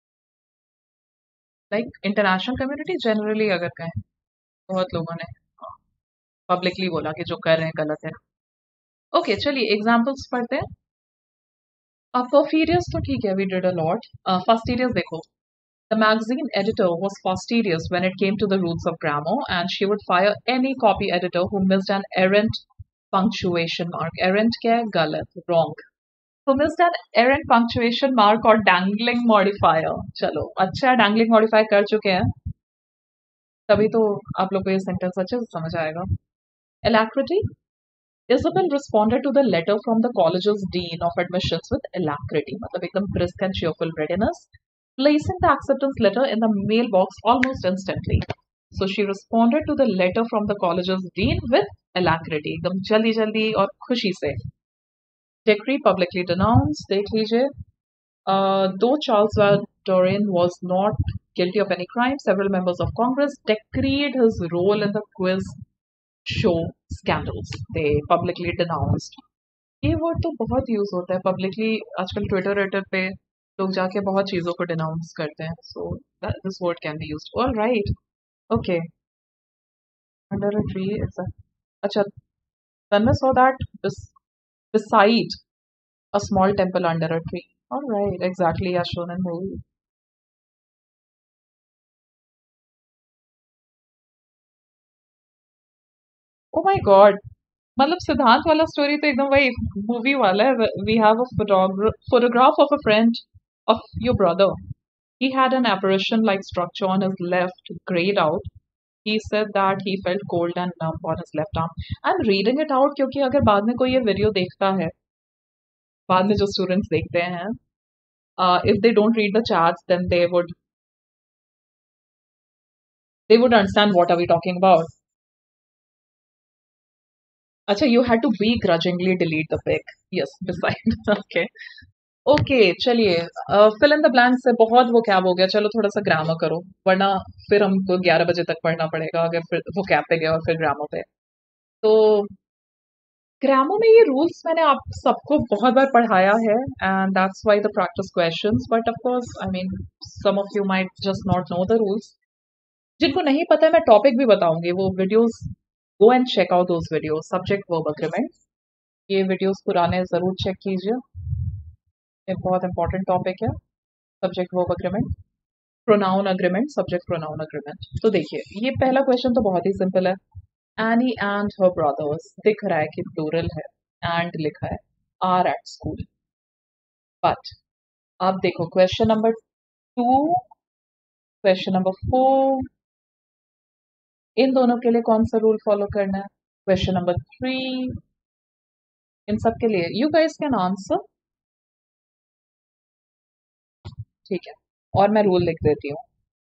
Like international community generally अगर कहें, बहुत लोगों ने publicly बोला कि जो कर रहे हैं गलत है. ओके, चलिए एग्जांपल्स पढ़ते हैं. Porphyrius तो ठीक है, we did a lot. Fastidious देखो. The magazine editor was fastidious when it came to the rules of grammar, and she would fire any copy editor who missed an errant punctuation mark. Errant क्या है? गलत, wrong. Who missed an errant punctuation mark or dangling modifier. चलो, अच्छा है dangling modifier कर चुके हैं, तभी तो आप लोग को ये सेंटेंस अच्छे से समझ आएगा. Alacrity. Isabel responded to the letter from the college's dean of admissions with alacrity, मतलब एकदम brisk and cheerful readiness, placing the acceptance letter in the mailbox almost instantly. So she responded to the letter from the college's dean with alacrity, एकदम जल्दी जल्दी और खुशी से. Decree publicly denounced. देख लीजिए. Though Charles Dorian was not guilty of any crime, several members of Congress decreed his role in the quiz show scandals. They publicly denounced. ये word तो बहुत यूज होता है पब्लिकली. आजकल ट्विटर वेटर पे लोग जाके बहुत चीजों को डिनाउंस करते हैं. So this word can be used. All right. Okay. Under a tree. अच्छा, then we saw that beside a small temple under a tree. All right, exactly as shown in movie. Oh my God, मतलब सिद्धांत वाला story तो एकदम वही movie वाला है. We have a photograph of a friend of your brother. He had an apparition like structure on his left, grayed out. He said that he felt cold and numb on his left arm. I'm reading it out क्योंकि अगर बाद में कोई ये video देखता है, बाद में जो स्टूडेंट्स देखते हैं, if they don't read the chats, then they would understand what are we talking about. अच्छा, you had to begrudgingly delete the pic. Yes, beside. Okay. Okay, चलिए. फिल इन द ब्लैंक से बहुत वो cab हो गया. चलो थोड़ा सा ग्रामर करो, वरना फिर हमको 11 बजे तक पढ़ना पड़ेगा अगर फिर वो कैब पे गया और फिर ग्रामर पे. तो ग्रामर में ये रूल्स मैंने आप सबको बहुत बार पढ़ाया है, and that's why the practice questions. But of course I mean some of you might just not know the rules. जिनको नहीं पता है मैं टॉपिक भी बताऊंगी. वो videos, go and check out those videos. Subject verb agreement, ये videos पुराने जरूर चेक कीजिए. ये बहुत इंपॉर्टेंट टॉपिक है. Subject verb agreement, pronoun agreement, subject pronoun agreement. तो देखिए, ये पहला क्वेश्चन तो बहुत ही सिंपल है. एनी एंड हर ब्रदर्स, दिख रहा है कि प्लूरल है, एंड लिखा है, आर एट स्कूल. बट अब देखो क्वेश्चन नंबर 2, क्वेश्चन नंबर 4, इन दोनों के लिए कौन सा रूल फॉलो करना है? क्वेश्चन नंबर 3, इन सब के लिए यू गाइस कैन आंसर. ठीक है, और मैं रूल लिख देती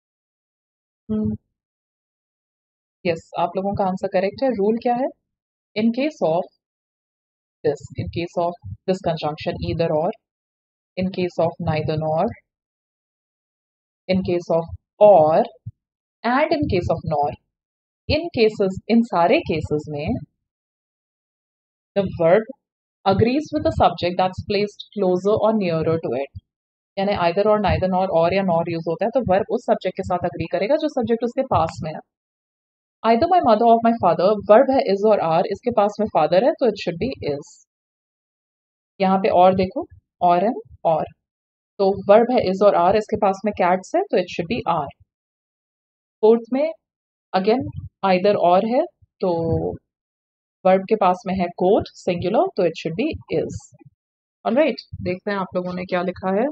हूँ. यस, आप लोगों का आंसर करेक्ट है. रूल क्या है? In case of in case of this conjunction either or, in case of neither nor, in case of or, and in case of nor, in सारे cases में the verb agrees with the subject that's placed closer or nearer to it. यानी either or, neither nor, or या nor use होता है तो verb उस subject के साथ agree करेगा जो subject उसके पास में है. Either my mother or my father, verb है is और are, इसके पास में father है तो it should be is. यहाँ पे और देखो, or and or, तो verb है is और are, इसके पास में cats है तो it should be are. Fourth में अगेन either or है तो वर्ब के पास में है कोट सिंगुलर तो it should be is. Alright, देखते हैं आप लोगों ने क्या लिखा है.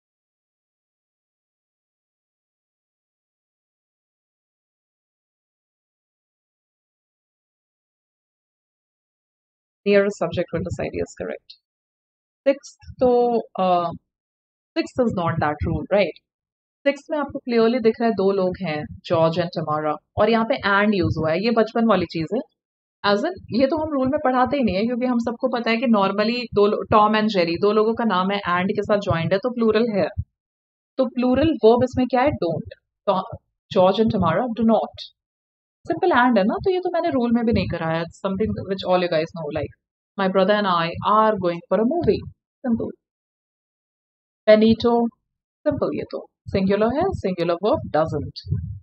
Near subject will decide is correct. Sixth तो sixth is not that rule, right. Sixth में आपको क्लियरली दिख रहा है दो लोग हैं, जॉर्ज एंड टमारा, और यहाँ पे एंड यूज हुआ है. ये बचपन वाली चीज है. एज एन ये तो हम रूल में पढ़ाते ही नहीं है क्योंकि हम सबको पता है कि नॉर्मली टॉम एंड जेरी दो लोगों का नाम है, एंड के साथ ज्वाइंट है तो प्लूरल है. तो प्लूरल वर्ब इसमें क्या है, डोंट. तो George and Tamara do not. Simple and है ना, तो ये तो मैंने रूल में भी नहीं कराया. Something which all you guys know, like my brother and I are going for a movie. Simple. Benito, simple. ये तो सिंगुलर है, सिंगुलर वर्ब डजंट.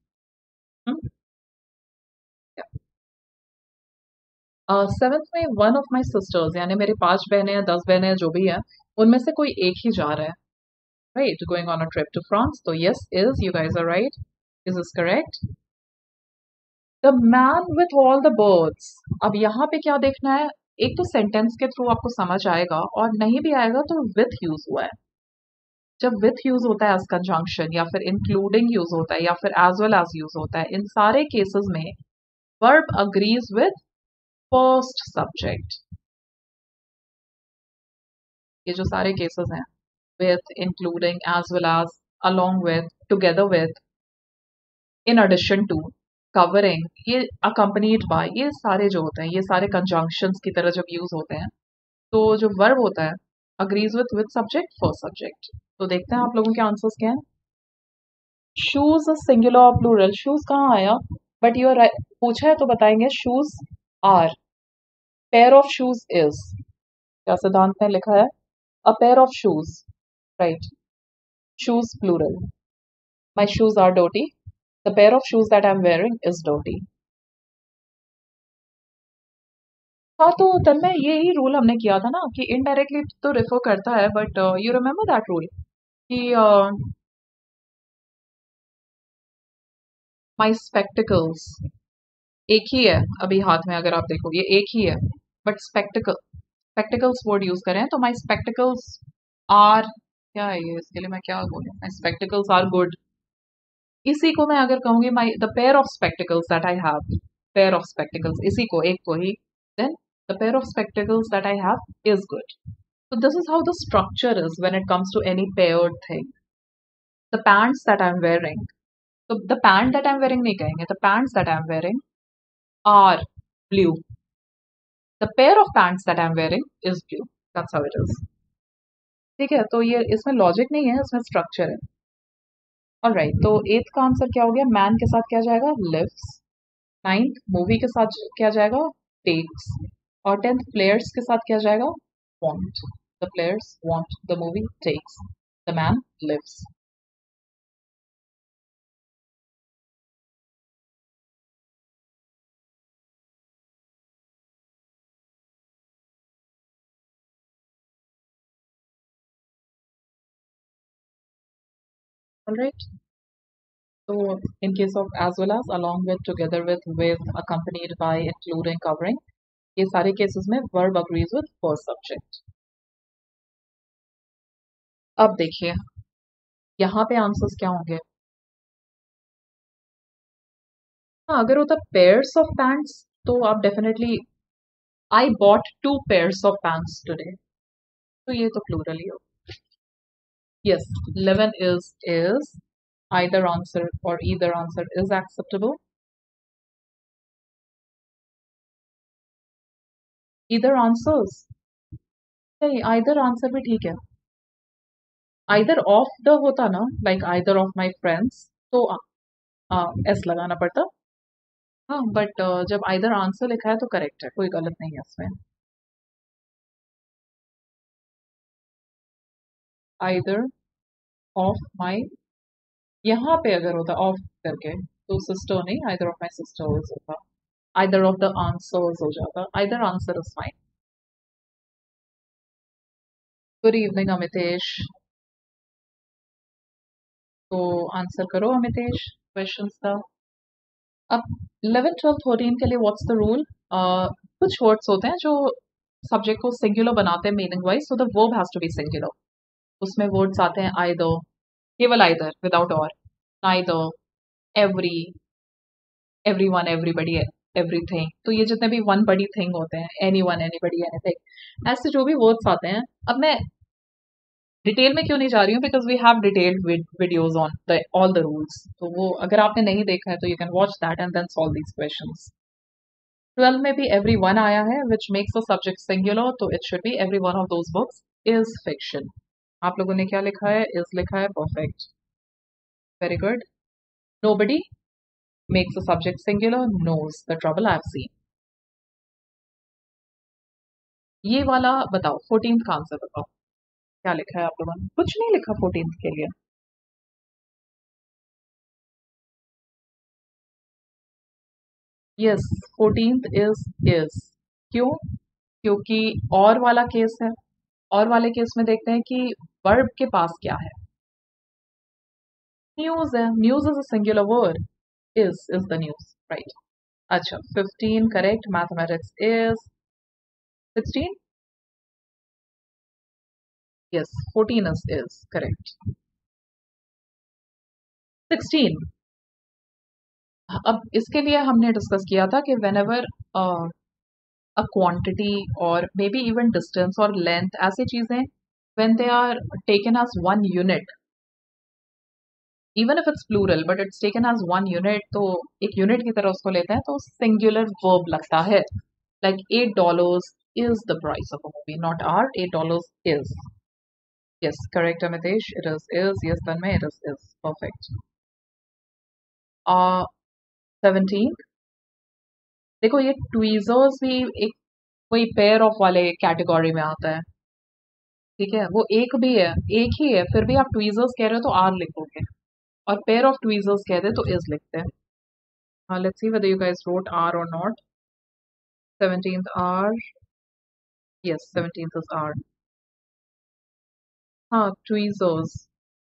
सेवेंथ में वन ऑफ माई सिस्टर्स, यानी मेरी 5 बहनें या 10 बहनें जो भी है उनमें से कोई एक ही जा रहा है, right, going on a trip to France. तो yes is, you guys are right, is correct. The man with all the birds. अब यहाँ पे क्या देखना है, एक तो सेंटेंस के थ्रू आपको समझ आएगा और नहीं भी आएगा तो विथ यूज हुआ है. जब विथ यूज होता है एज कंजंक्शन या फिर इंक्लूडिंग यूज होता है या फिर एज वेल एज यूज होता है, इन सारे केसेस में verb agrees with first subject. ये जो सारे केसेस हैं, with, including, as well as, along with, together with, in addition to, covering, ये अकम्पनीड बाय, ये सारे जो होते हैं, ये सारे कंजंक्शंस की तरह जब यूज होते हैं तो जो वर्ब होता है agrees with subject first subject. तो देखते हैं आप लोगों के आंसर्स क्या हैं. शूज सिंगुलर और प्लूरल. शूज कहाँ आया, बट यू पूछा है तो बताएंगे. Shoes are, pair of shoes is, क्या सिद्धांत ने लिखा है, a pair of shoes, right. Shoes plural. My shoes are dirty, the pair of shoes that I am wearing is dirty. हाँ, तो तब में यही रूल हमने किया था ना कि इनडायरेक्टली तो रेफर करता है, but you remember that rule कि माई स्पेक्टिकल्स एक ही है अभी हाथ में, अगर आप देखो ये एक ही है, बट स्पेक्टिकल्स वर्ड यूज करें तो माई स्पेक्टिकल्स आर, क्या है ये, इसके लिए मैं क्या बोलूँ, माई स्पेक्टिकल्स आर गुड. इसी को मैं अगर कहूंगी my the pair of spectacles that I have, pair of spectacles, इसी को एक को ही, then the pair of spectacles that I have is good. So this is how the structure is when it comes to any paired thing. The pants that I'm wearing. So the pant that I'm wearing नहीं कहेंगे. The pants that I'm wearing are blue. The pair of pants that I'm wearing is blue. That's how it is. ठीक है, तो ये इसमें logic नहीं है, इसमें स्ट्रक्चर है. ऑलराइट, तो एथ का आंसर क्या हो गया, मैन के साथ क्या जाएगा, लिव्स. नाइन्थ मूवी के साथ क्या जाएगा, टेक्स. और 10th प्लेयर्स के साथ क्या जाएगा, want. The players want, the movie takes, the man lives. Alright. So in case of as well as, along with, together with, accompanied by, including, covering, ये सारे cases में verb agrees with first subject. अब देखिए यहाँ पे answers क्या होंगे. हाँ, अगर होता pairs of pants तो आप definitely I bought 2 pairs of pants today. तो ये तो plural ही हो. Yes, 11 is either answer or either answer is acceptable. Either answers, नहीं आइदर आंसर भी ठीक है। आइदर ऑफ द होता ना, like either of my friends, तो एस लगाना पड़ता। हाँ बट जब आइदर आंसर लिखा है तो करेक्ट है, कोई गलत नहीं है इसमें। आइदर ऑफ माई, यहाँ पे अगर होता ऑफ करके तो सिस्टर नहीं, आइदर ऑफ माई सिस्टर्स होता, आइदर ऑफ द आंसर्स हो जाता, either answer is fine. Good evening Amitesh. तो आंसर करो अमितेश क्वेश्चंस का। अब 11 12 13 के लिए व्हाट्स द रूल? कुछ वर्ड्स होते हैं जो सब्जेक्ट को सिंगुलर बनाते हैं meaning wise, so the verb has to be singular. उसमें वर्ड्स आते हैं आइदर, केवल आइदर विदाउट और, neither, every, everyone, everybody, everything. तो ये जितने भी वन बड़ी थिंग होते हैं, एनीवन, एनीबडी, एनीथिंग, ऐसे जो भी वर्ड्स आते हैं। अब मैं डिटेल में क्यों नहीं जा रही हूँ, because we have detailed videos on the all the rules, तो वो अगर आपने नहीं देखा है तो you can watch that and then solve these questions. 12 में भी एवरी वन आया है which makes the subject singular, तो it should be every one of those books is fiction. आप लोगों ने क्या लिखा है? इज लिखा है, perfect, very good. Nobody makes the subject singular, knows the trouble I have seen. ये वाला बताओ, 14th का आंसर बताओ, क्या लिखा है आप लोगों ने? कुछ नहीं लिखा 14th के लिए। यस, 14th इज क्यों? क्योंकि और वाला केस है। और वाले केस में देखते हैं कि वर्ब के पास क्या है। न्यूज है, news is a singular word, is the news, right. अच्छा, 15 correct, mathematics is 16, yes, 14 is correct. 16, अब इसके लिए हमने डिस्कस किया था कि वेन एवर अ क्वांटिटी और मे बी इवन डिस्टेंस और लेंथ, ऐसी चीजें when they are taken as one unit, even if it's plural but it's taken as one unit, तो एक यूनिट की तरह उसको लेते हैं तो सिंगुलर वर्ब लगता है। like $8 is the price of a movie, not are, $8 is, yes correct amitesh, it is, yes tanmay, it is perfect। 17, देखो ये ट्वीजर्स भी एक कोई पेयर ऑफ वाले कैटेगरी में आता है, ठीक है, वो एक भी है, एक ही है, फिर भी आप ट्वीजर्स कह रहे हो तो आर लिखोगे, और पेयर ऑफ ट्वीजर्स कहते हैं तो इज लिखते हैं। हाँ, let's see whether you guys wrote R or not। 17th R, yes 17th is R। हाँ, ट्वीजर्स,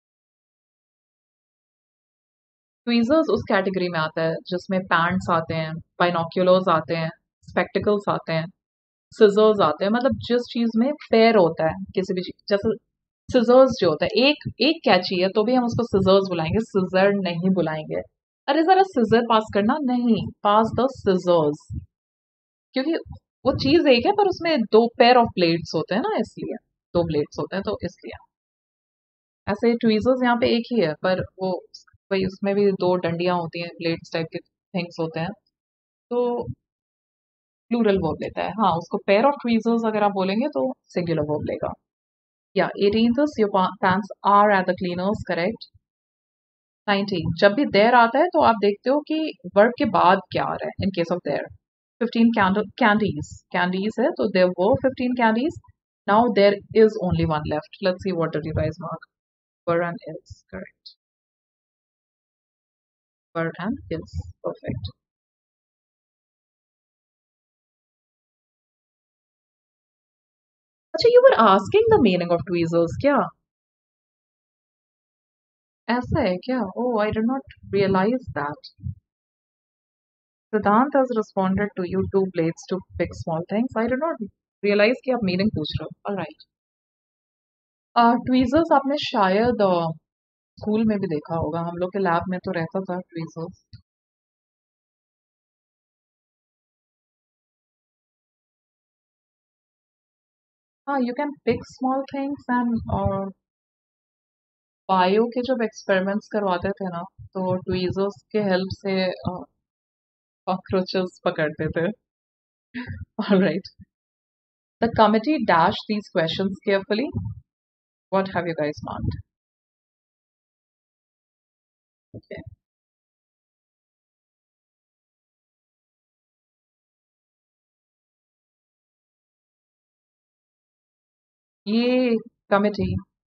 ट्वीजर्स उस कैटेगरी में आता है जिसमें पैंट्स आते हैं, बाइनोक्यूलर्स आते हैं, स्पेक्टिकल्स आते हैं, सिजर्स आते हैं, मतलब जिस चीज में पेयर होता है किसी भी चीज, जैसे सिजर्स जो होता है, एक एक कैची है तो भी हम उसको सिजर्स बुलाएंगे, सिजर नहीं बुलाएंगे। अरे जरा सिजर पास करना, नहीं, पास द सिजर्स, क्योंकि वो चीज एक है पर उसमें दो पेयर ऑफ ब्लेड्स होते हैं ना, इसलिए दो ब्लेड्स होते हैं तो इसलिए। ऐसे ट्वीजर्स यहाँ पे एक ही है पर वो वही, उसमें भी दो डंडियां होती हैं, ब्लेड्स टाइप के थिंग्स होते हैं, तो प्लूरल वर्ब लेता है। हाँ, उसको पेयर ऑफ ट्वीजर्स अगर आप बोलेंगे तो सिंगुलर वर्ब लेगा। या 18th is your pants are at the cleaners, correct। 19, जब भी देयर आता है तो आप देखते हो कि वर्ब के बाद क्या आ रहा है in case of there. 15 candies, candies है तो there were 15 candies, now there is only one left, let's see what did you guys mark. Were and is correct, were and is, perfect. अच्छा, you were asking the meaning of tweezers क्या? ऐसा है क्या? Oh, I did not realise that. Siddhant has responded to you, two blades to pick small things. I did not realize कि आप meaning पूछ रहे हो। ऑलराइट, ट्वीजर्स आपने शायद स्कूल में भी देखा होगा, हम लोग के लैब में तो रहता था ट्वीजर्स। हाँ, you can pick small things and, और बायो के जब एक्सपेरिमेंट्स करवाते थे ना, तो ट्वीजर्स के हेल्प से कॉकरोचेस पकड़ते थे। Alright, The committee dashed these questions carefully. What have you guys marked? Okay. Ye committee.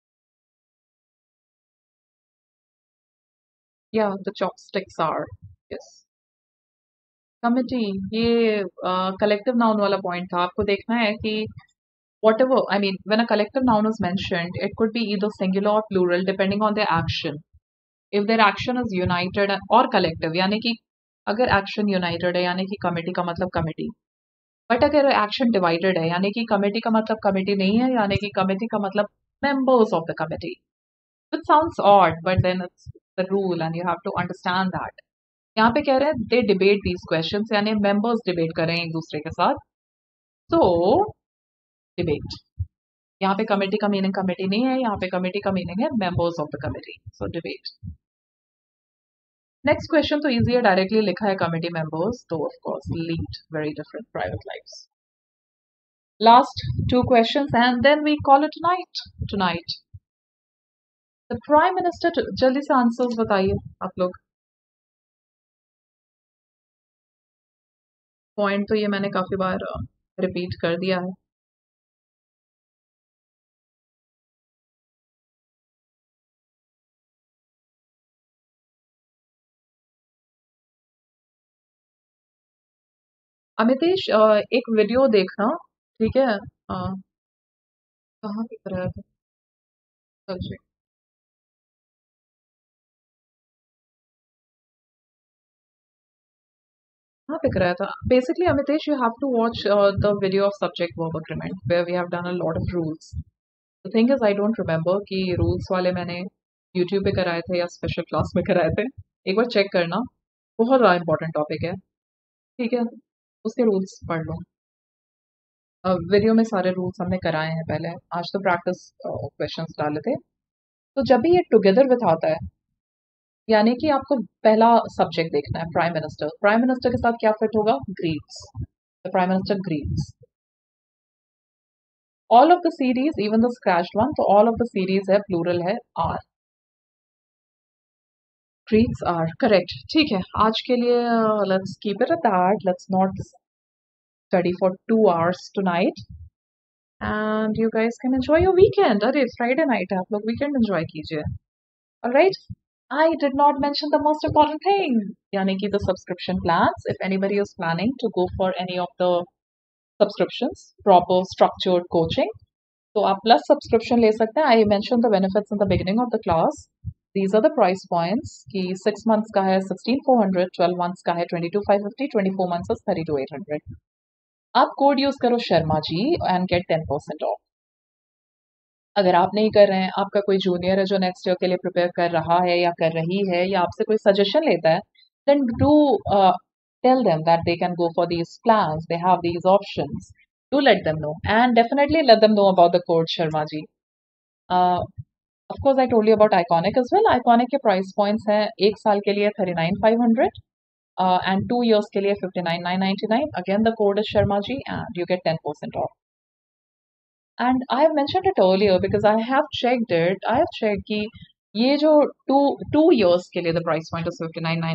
Yeah, the chopsticks are. Yes. Committee ये कलेक्टिव नाउन वाला पॉइंट था आपको देखना है कि whatever I mean when a collective noun is mentioned it could be either singular or plural depending on their action if their action is united or collective यानी कि अगर एक्शन यूनाइटेड है यानी कि कमेटी का मतलब कमेटी बट अगर action divided है यानी कि कमेटी का मतलब कमेटी नहीं है यानी कि कमेटी का मतलब members of the committee it sounds odd but then it's the rule and you have to understand that यहाँ पे कह रहे हैं दे डिबेट दीज क्वेश्चंस यानी मेंबर्स डिबेट कर रहे हैं एक दूसरे के साथ तो डिबेट यहाँ पे कमेटी का मीनिंग कमेटी नहीं है यहाँ पे कमेटी का मीनिंग है members of the committee so debate next question तो इजी है डायरेक्टली लिखा है कमेटी मेंबर्स तो of course lead very different private lives last two questions and then we call it tonight the prime minister जल्दी से answers बताइए आप लोग पॉइंट तो ये मैंने काफी बार रिपीट कर दिया है अमितेश एक वीडियो देखना ठीक है कहाँ दिख रहा था सब्जेक्ट हाँ दिख रहा था basically Amitesh you have to watch the video of subject verb agreement where we have done a lot of rules the thing is I don't remember कि rules वाले मैंने YouTube पे कराए थे या स्पेशल क्लास में कराए थे एक बार चेक करना बहुत ज़्यादा इंपॉर्टेंट टॉपिक है ठीक है उसके रूल्स पढ़ लो वीडियो में सारे रूल्स हमने कराए हैं पहले आज तो प्रैक्टिस क्वेश्चंस डाले थे तो जब भी ये टुगेदर विथ आता है यानी कि आपको पहला सब्जेक्ट देखना है प्राइम मिनिस्टर के साथ क्या फिट होगा grieves the prime minister grieves all of the series even the scratched one तो ऑल ऑफ द सीरीज है प्लूरल है आर ग्रीव्स आर करेक्ट ठीक है आज के लिए let's keep it at that let's not study for 2 hours tonight and you guys can enjoy your weekend अरे Friday night है आप लोग वीकेंड एंजॉय कीजिए alright I did not mention the most important thing यानी कि the subscription plans if anybody is planning to go for any of the subscriptions proper structured coaching तो आप plus subscription ले सकते हैं I mentioned the benefits in the beginning of the class these are the price points कि 6 months का है 16,400 12 months का है 22,550 24 months is 32,800 आप कोड यूज करो Sharma ji and get 10% off अगर आप नहीं कर रहे हैं आपका कोई जूनियर है जो नेक्स्ट ईयर के लिए प्रिपेयर कर रहा है या कर रही है या आपसे कोई सजेशन लेता है then do tell them that they can go for these plans they have these options do let them know and definitely let them know about the code Sharma ji of course I told you about Iconic as well Iconic के price points हैं एक साल के लिए 39,500 and 2 years के लिए 59,999 again the code is Sharma ji and you get 10% off and I have mentioned it earlier because I have checked कि ये जो two years के लिए the price point is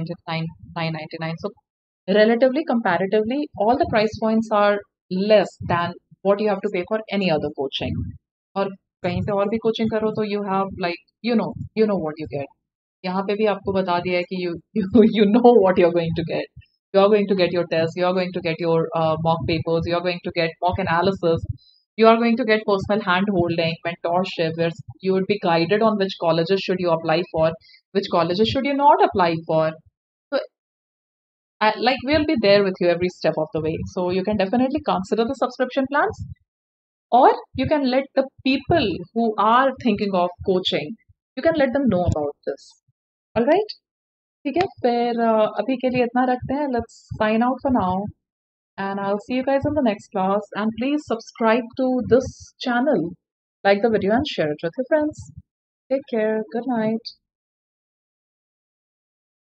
59,999 so relatively comparatively all the price points are less than what you have to pay for any other coaching और कहीं पे और भी कोचिंग करो तो you have like you know what you get यहाँ पे भी आपको बता दिया है कि you know what you're going to get you are going to get your test you are going to get your mock papers you are going to get mock analysis you are going to get personal hand holding mentorship where you would be guided on which colleges should you apply for which colleges should you not apply for so like we'll be there with you every step of the way so you can definitely consider the subscription plans or you can let the people who are thinking of coaching you can let them know about this all right ठीक है फिर अभी के लिए इतना रखते हैं let's sign out for now and I'll see you guys in the next class and please subscribe to this channel like the video and share it with your friends take care good night